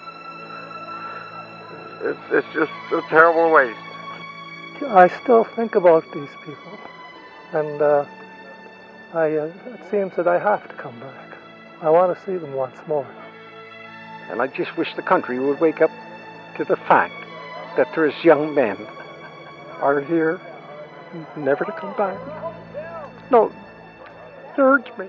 It's, it's just a terrible waste. I still think about these people, and uh, I, uh, it seems that I have to come back. I want to see them once more. And I just wish the country would wake up to the fact that there's young men are here never to come back. No, it hurts me.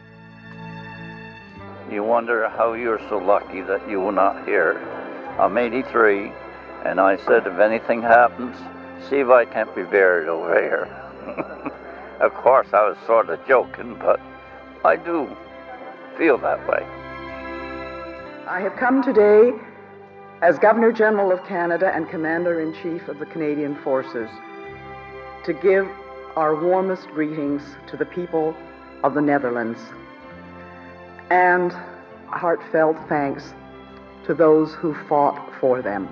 You wonder how you're so lucky that you were not here. I'm eighty-three, and I said if anything happens, see if I can't be buried over here. Of course, I was sort of joking, but I do feel that way. I have come today as Governor General of Canada and Commander-in-Chief of the Canadian Forces to give our warmest greetings to the people of the Netherlands and heartfelt thanks to those who fought for them.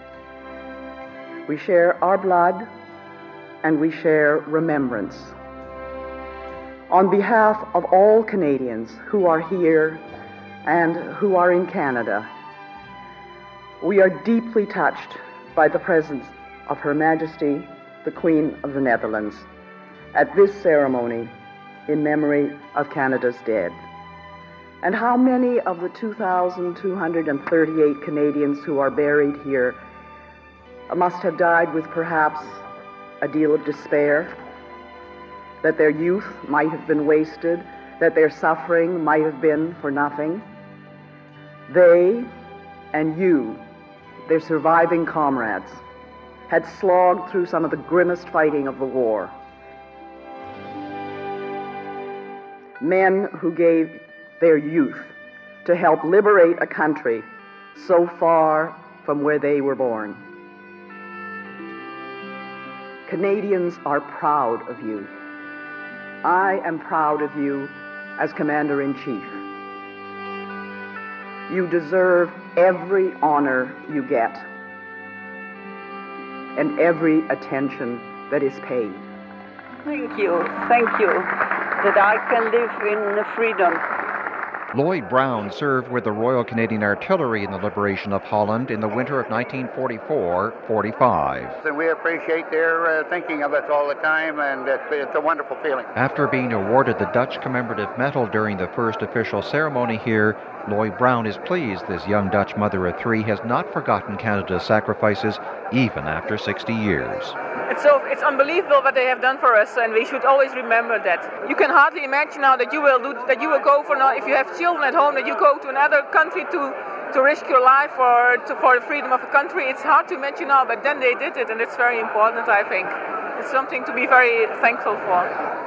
We share our blood and we share remembrance. On behalf of all Canadians who are here and who are in Canada, we are deeply touched by the presence of Her Majesty, the Queen of the Netherlands, at this ceremony in memory of Canada's dead. And how many of the two thousand two hundred thirty-eight Canadians who are buried here must have died with perhaps a deal of despair, that their youth might have been wasted, that their suffering might have been for nothing? They and you, their surviving comrades, had slogged through some of the grimmest fighting of the war. Men who gave their youth to help liberate a country so far from where they were born. Canadians are proud of you. I am proud of you as Commander-in-Chief. You deserve every honor you get and every attention that is paid. Thank you, thank you, that I can live in freedom. Lloyd Brown served with the Royal Canadian Artillery in the liberation of Holland in the winter of nineteen forty-four forty-five. And we appreciate their uh, thinking of us all the time, and it's, it's a wonderful feeling. After being awarded the Dutch Commemorative Medal during the first official ceremony here, Lloyd Brown is pleased this young Dutch mother of three has not forgotten Canada's sacrifices even after sixty years. It's so it's unbelievable what they have done for us, and we should always remember that. You can hardly imagine now that you will do that you will go for now if you have children at home, that you go to another country to to risk your life for to, for the freedom of a country. It's hard to imagine now, but then they did it, and it's very important. I think it's something to be very thankful for.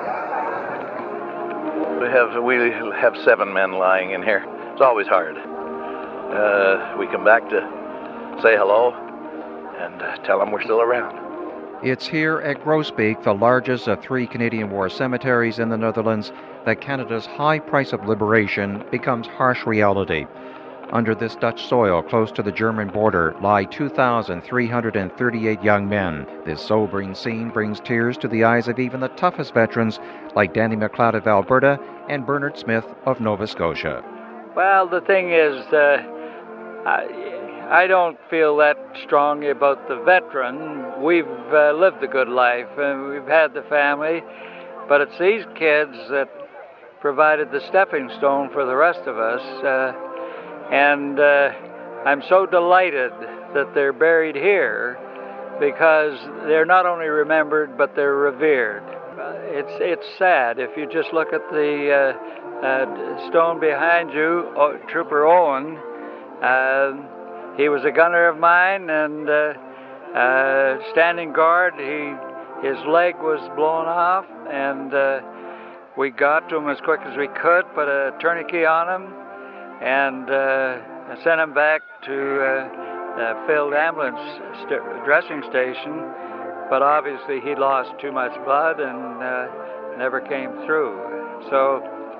We have we have seven men lying in here. It's always hard. Uh, we come back to say hello and uh, tell them we're still around. It's here at Grosbeek, the largest of three Canadian War cemeteries in the Netherlands, that Canada's high price of liberation becomes harsh reality. Under this Dutch soil, close to the German border, lie two thousand three hundred thirty-eight young men. This sobering scene brings tears to the eyes of even the toughest veterans, like Danny McLeod of Alberta and Bernard Smith of Nova Scotia. Well, the thing is, uh, I, I don't feel that strongly about the veteran. We've uh, lived a good life, and we've had the family, but it's these kids that provided the stepping stone for the rest of us, uh, and uh, I'm so delighted that they're buried here, because they're not only remembered, but they're revered. It's, it's sad. If you just look at the uh, uh, stone behind you, oh, Trooper Owen, uh, he was a gunner of mine, and uh, uh, standing guard, he, his leg was blown off, and uh, we got to him as quick as we could, put a tourniquet on him, and uh, sent him back to uh, a filled ambulance st- dressing station, but obviously he lost too much blood and uh, never came through. So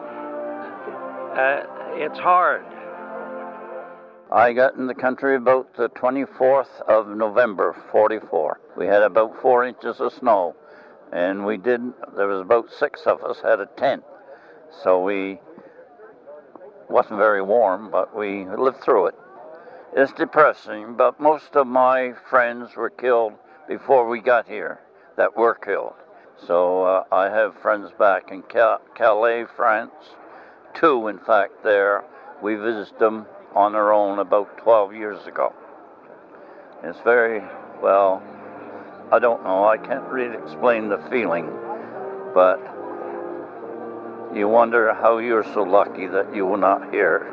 uh, it's hard. I got in the country about the twenty-fourth of November, forty-four. We had about four inches of snow, and we did, there was about six of us had a tent. So we, wasn't very warm, but we lived through it. It's depressing, but most of my friends were killed before we got here, that were killed. So uh, I have friends back in Cal- Calais, France, two in fact there. We visited them on their own about twelve years ago. It's very, well, I don't know, I can't really explain the feeling, but you wonder how you're so lucky that you were not here.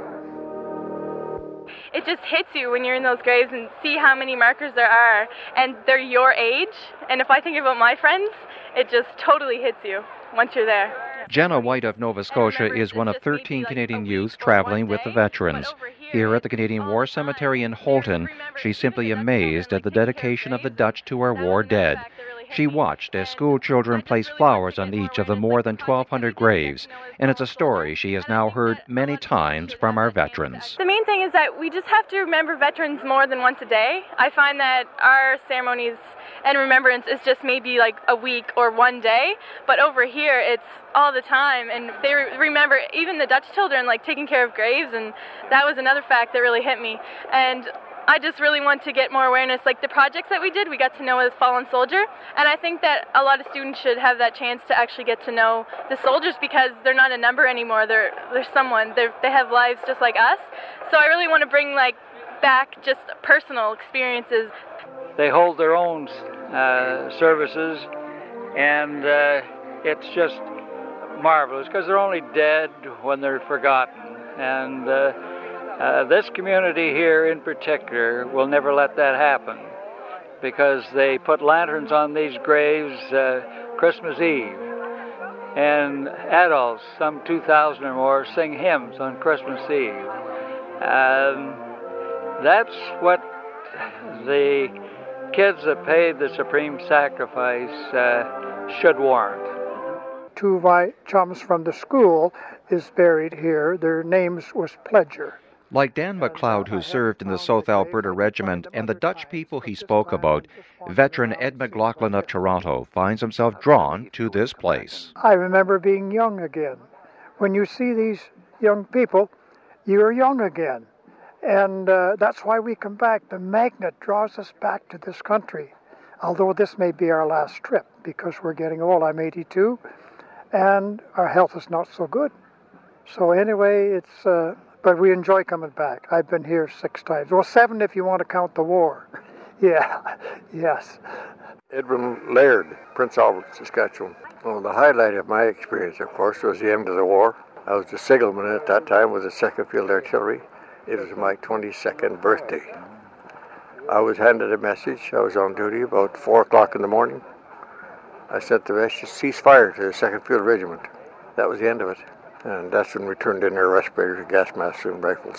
It just hits you when you're in those graves and see how many markers there are, and they're your age. And if I think about my friends, it just totally hits you once you're there. Jenna White of Nova Scotia is one of thirteen Canadian youth traveling with the veterans. Here at the Canadian War Cemetery in Holton, she's simply amazed at the dedication of the Dutch to our war dead. She watched as school children placed flowers on each of the more than twelve hundred graves, and it's a story she has now heard many times from our veterans. The main thing is that we just have to remember veterans more than once a day. I find that our ceremonies and remembrance is just maybe like a week or one day, but over here it's all the time, and they re- remember even the Dutch children like taking care of graves, and that was another fact that really hit me. And I just really want to get more awareness. Like the projects that we did, we got to know a fallen soldier, and I think that a lot of students should have that chance to actually get to know the soldiers because they're not a number anymore. They're they're someone. They're, they have lives just like us. So I really want to bring like back just personal experiences. They hold their own uh, services, and uh, it's just marvelous because they're only dead when they're forgotten. And uh, uh, this community here in particular will never let that happen because they put lanterns on these graves uh, Christmas Eve. And adults, some two thousand or more, sing hymns on Christmas Eve. Um, that's what the kids that paid the supreme sacrifice uh, should warrant. Two of my chums from the school is buried here. Their names was Pledger. Like Dan McLeod, who served in the South Alberta Regiment, and the Dutch people he spoke about, veteran Ed McLaughlin of Toronto finds himself drawn to this place. I remember being young again. When you see these young people, you're young again. And uh, that's why we come back. The magnet draws us back to this country. Although this may be our last trip because we're getting old. I'm eighty-two, and our health is not so good. So anyway, it's... Uh, But we enjoy coming back. I've been here six times. Well, seven if you want to count the war. Yeah, yes. Edwin Laird, Prince Albert, Saskatchewan. Well, the highlight of my experience, of course, was the end of the war. I was the signalman at that time with the second Field Artillery. It was my twenty-second birthday. I was handed a message. I was on duty about four o'clock in the morning. I sent the message, cease fire to the second Field Regiment. That was the end of it. And that's when we turned in our respirators, gas masks, and rifles.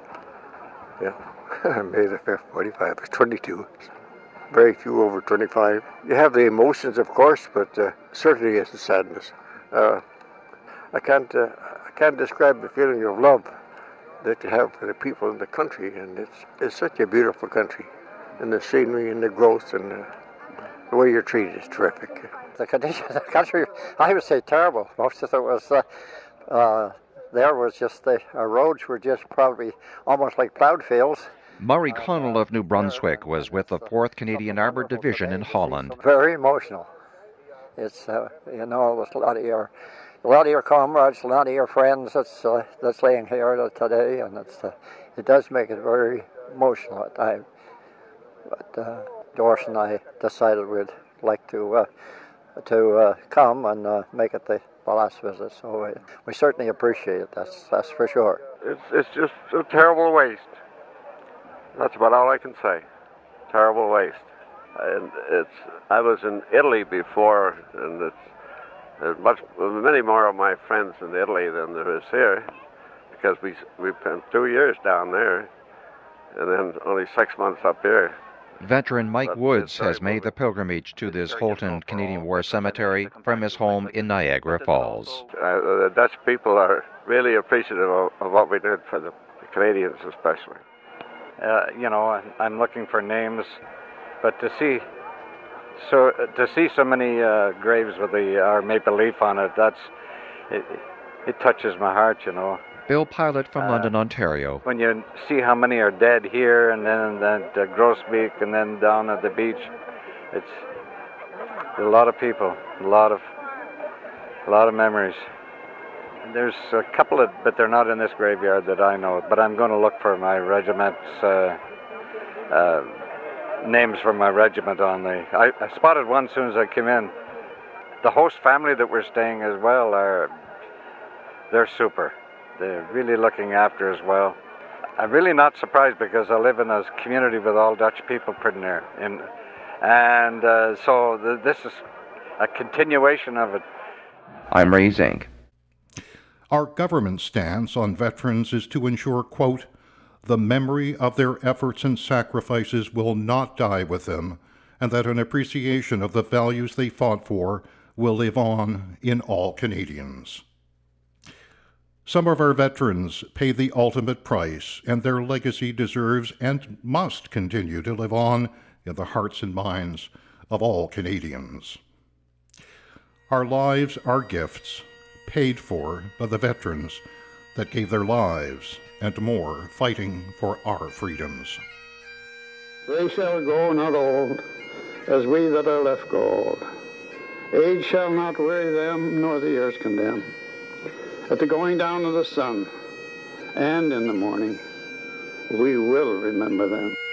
Yeah, May the fifth, forty-five. I was twenty-two. Very few over twenty-five. You have the emotions, of course, but uh, certainly isn't sadness. Uh, I can't, uh, I can't describe the feeling of love that you have for the people in the country, and it's it's such a beautiful country, and the scenery and the growth and the, the way you're treated is terrific. The condition of the country, I would say terrible. Most of it was. Uh, Uh, there was just the uh, roads were just probably almost like plowed fields. Murray Connell of New Brunswick was with the fourth Canadian Armoured Division in Holland. Very emotional. It's uh, you know, it was a lot of your, a lot of your comrades, a lot of your friends that's uh, that's laying here today, and it's uh, it does make it very emotional at times. But uh, Doris and I decided we'd like to uh, to uh, come and uh, make it the. The last visit, so we, we certainly appreciate it. That's that's for sure. It's it's just a terrible waste. That's about all I can say. Terrible waste. And it's I was in Italy before, and it's there's much many more of my friends in Italy than there is here, because we we spent two years down there, and then only six months up here. Veteran Mike Woods has made the pilgrimage to this Holton Canadian War Cemetery from his home in Niagara Falls. Uh, the Dutch people are really appreciative of, of what we did for the, the Canadians especially. Uh, you know, I'm looking for names, but to see so to see so many uh, graves with the our maple leaf on it, that's it, it touches my heart, you know. Bill Pilot from uh, London, Ontario. When you see how many are dead here and then at uh, Grosbeak and then down at the beach, it's a lot of people, a lot of a lot of memories. There's a couple of, but they're not in this graveyard that I know. But I'm going to look for my regiment's uh, uh, names from my regiment on the. I, I spotted one as soon as I came in. The host family that we're staying as well are they're super. They're really looking after as well. I'm really not surprised because I live in a community with all Dutch people pretty near. In, and uh, so the, this is a continuation of it. I'm Ray Zink. Our government stance on veterans is to ensure, quote, the memory of their efforts and sacrifices will not die with them, and that an appreciation of the values they fought for will live on in all Canadians. Some of our veterans paid the ultimate price, and their legacy deserves and must continue to live on in the hearts and minds of all Canadians. Our lives are gifts paid for by the veterans that gave their lives and more fighting for our freedoms. They shall grow not old, as we that are left grow old. Age shall not weary them, nor the years condemn. At the going down of the sun, and in the morning, we will remember them.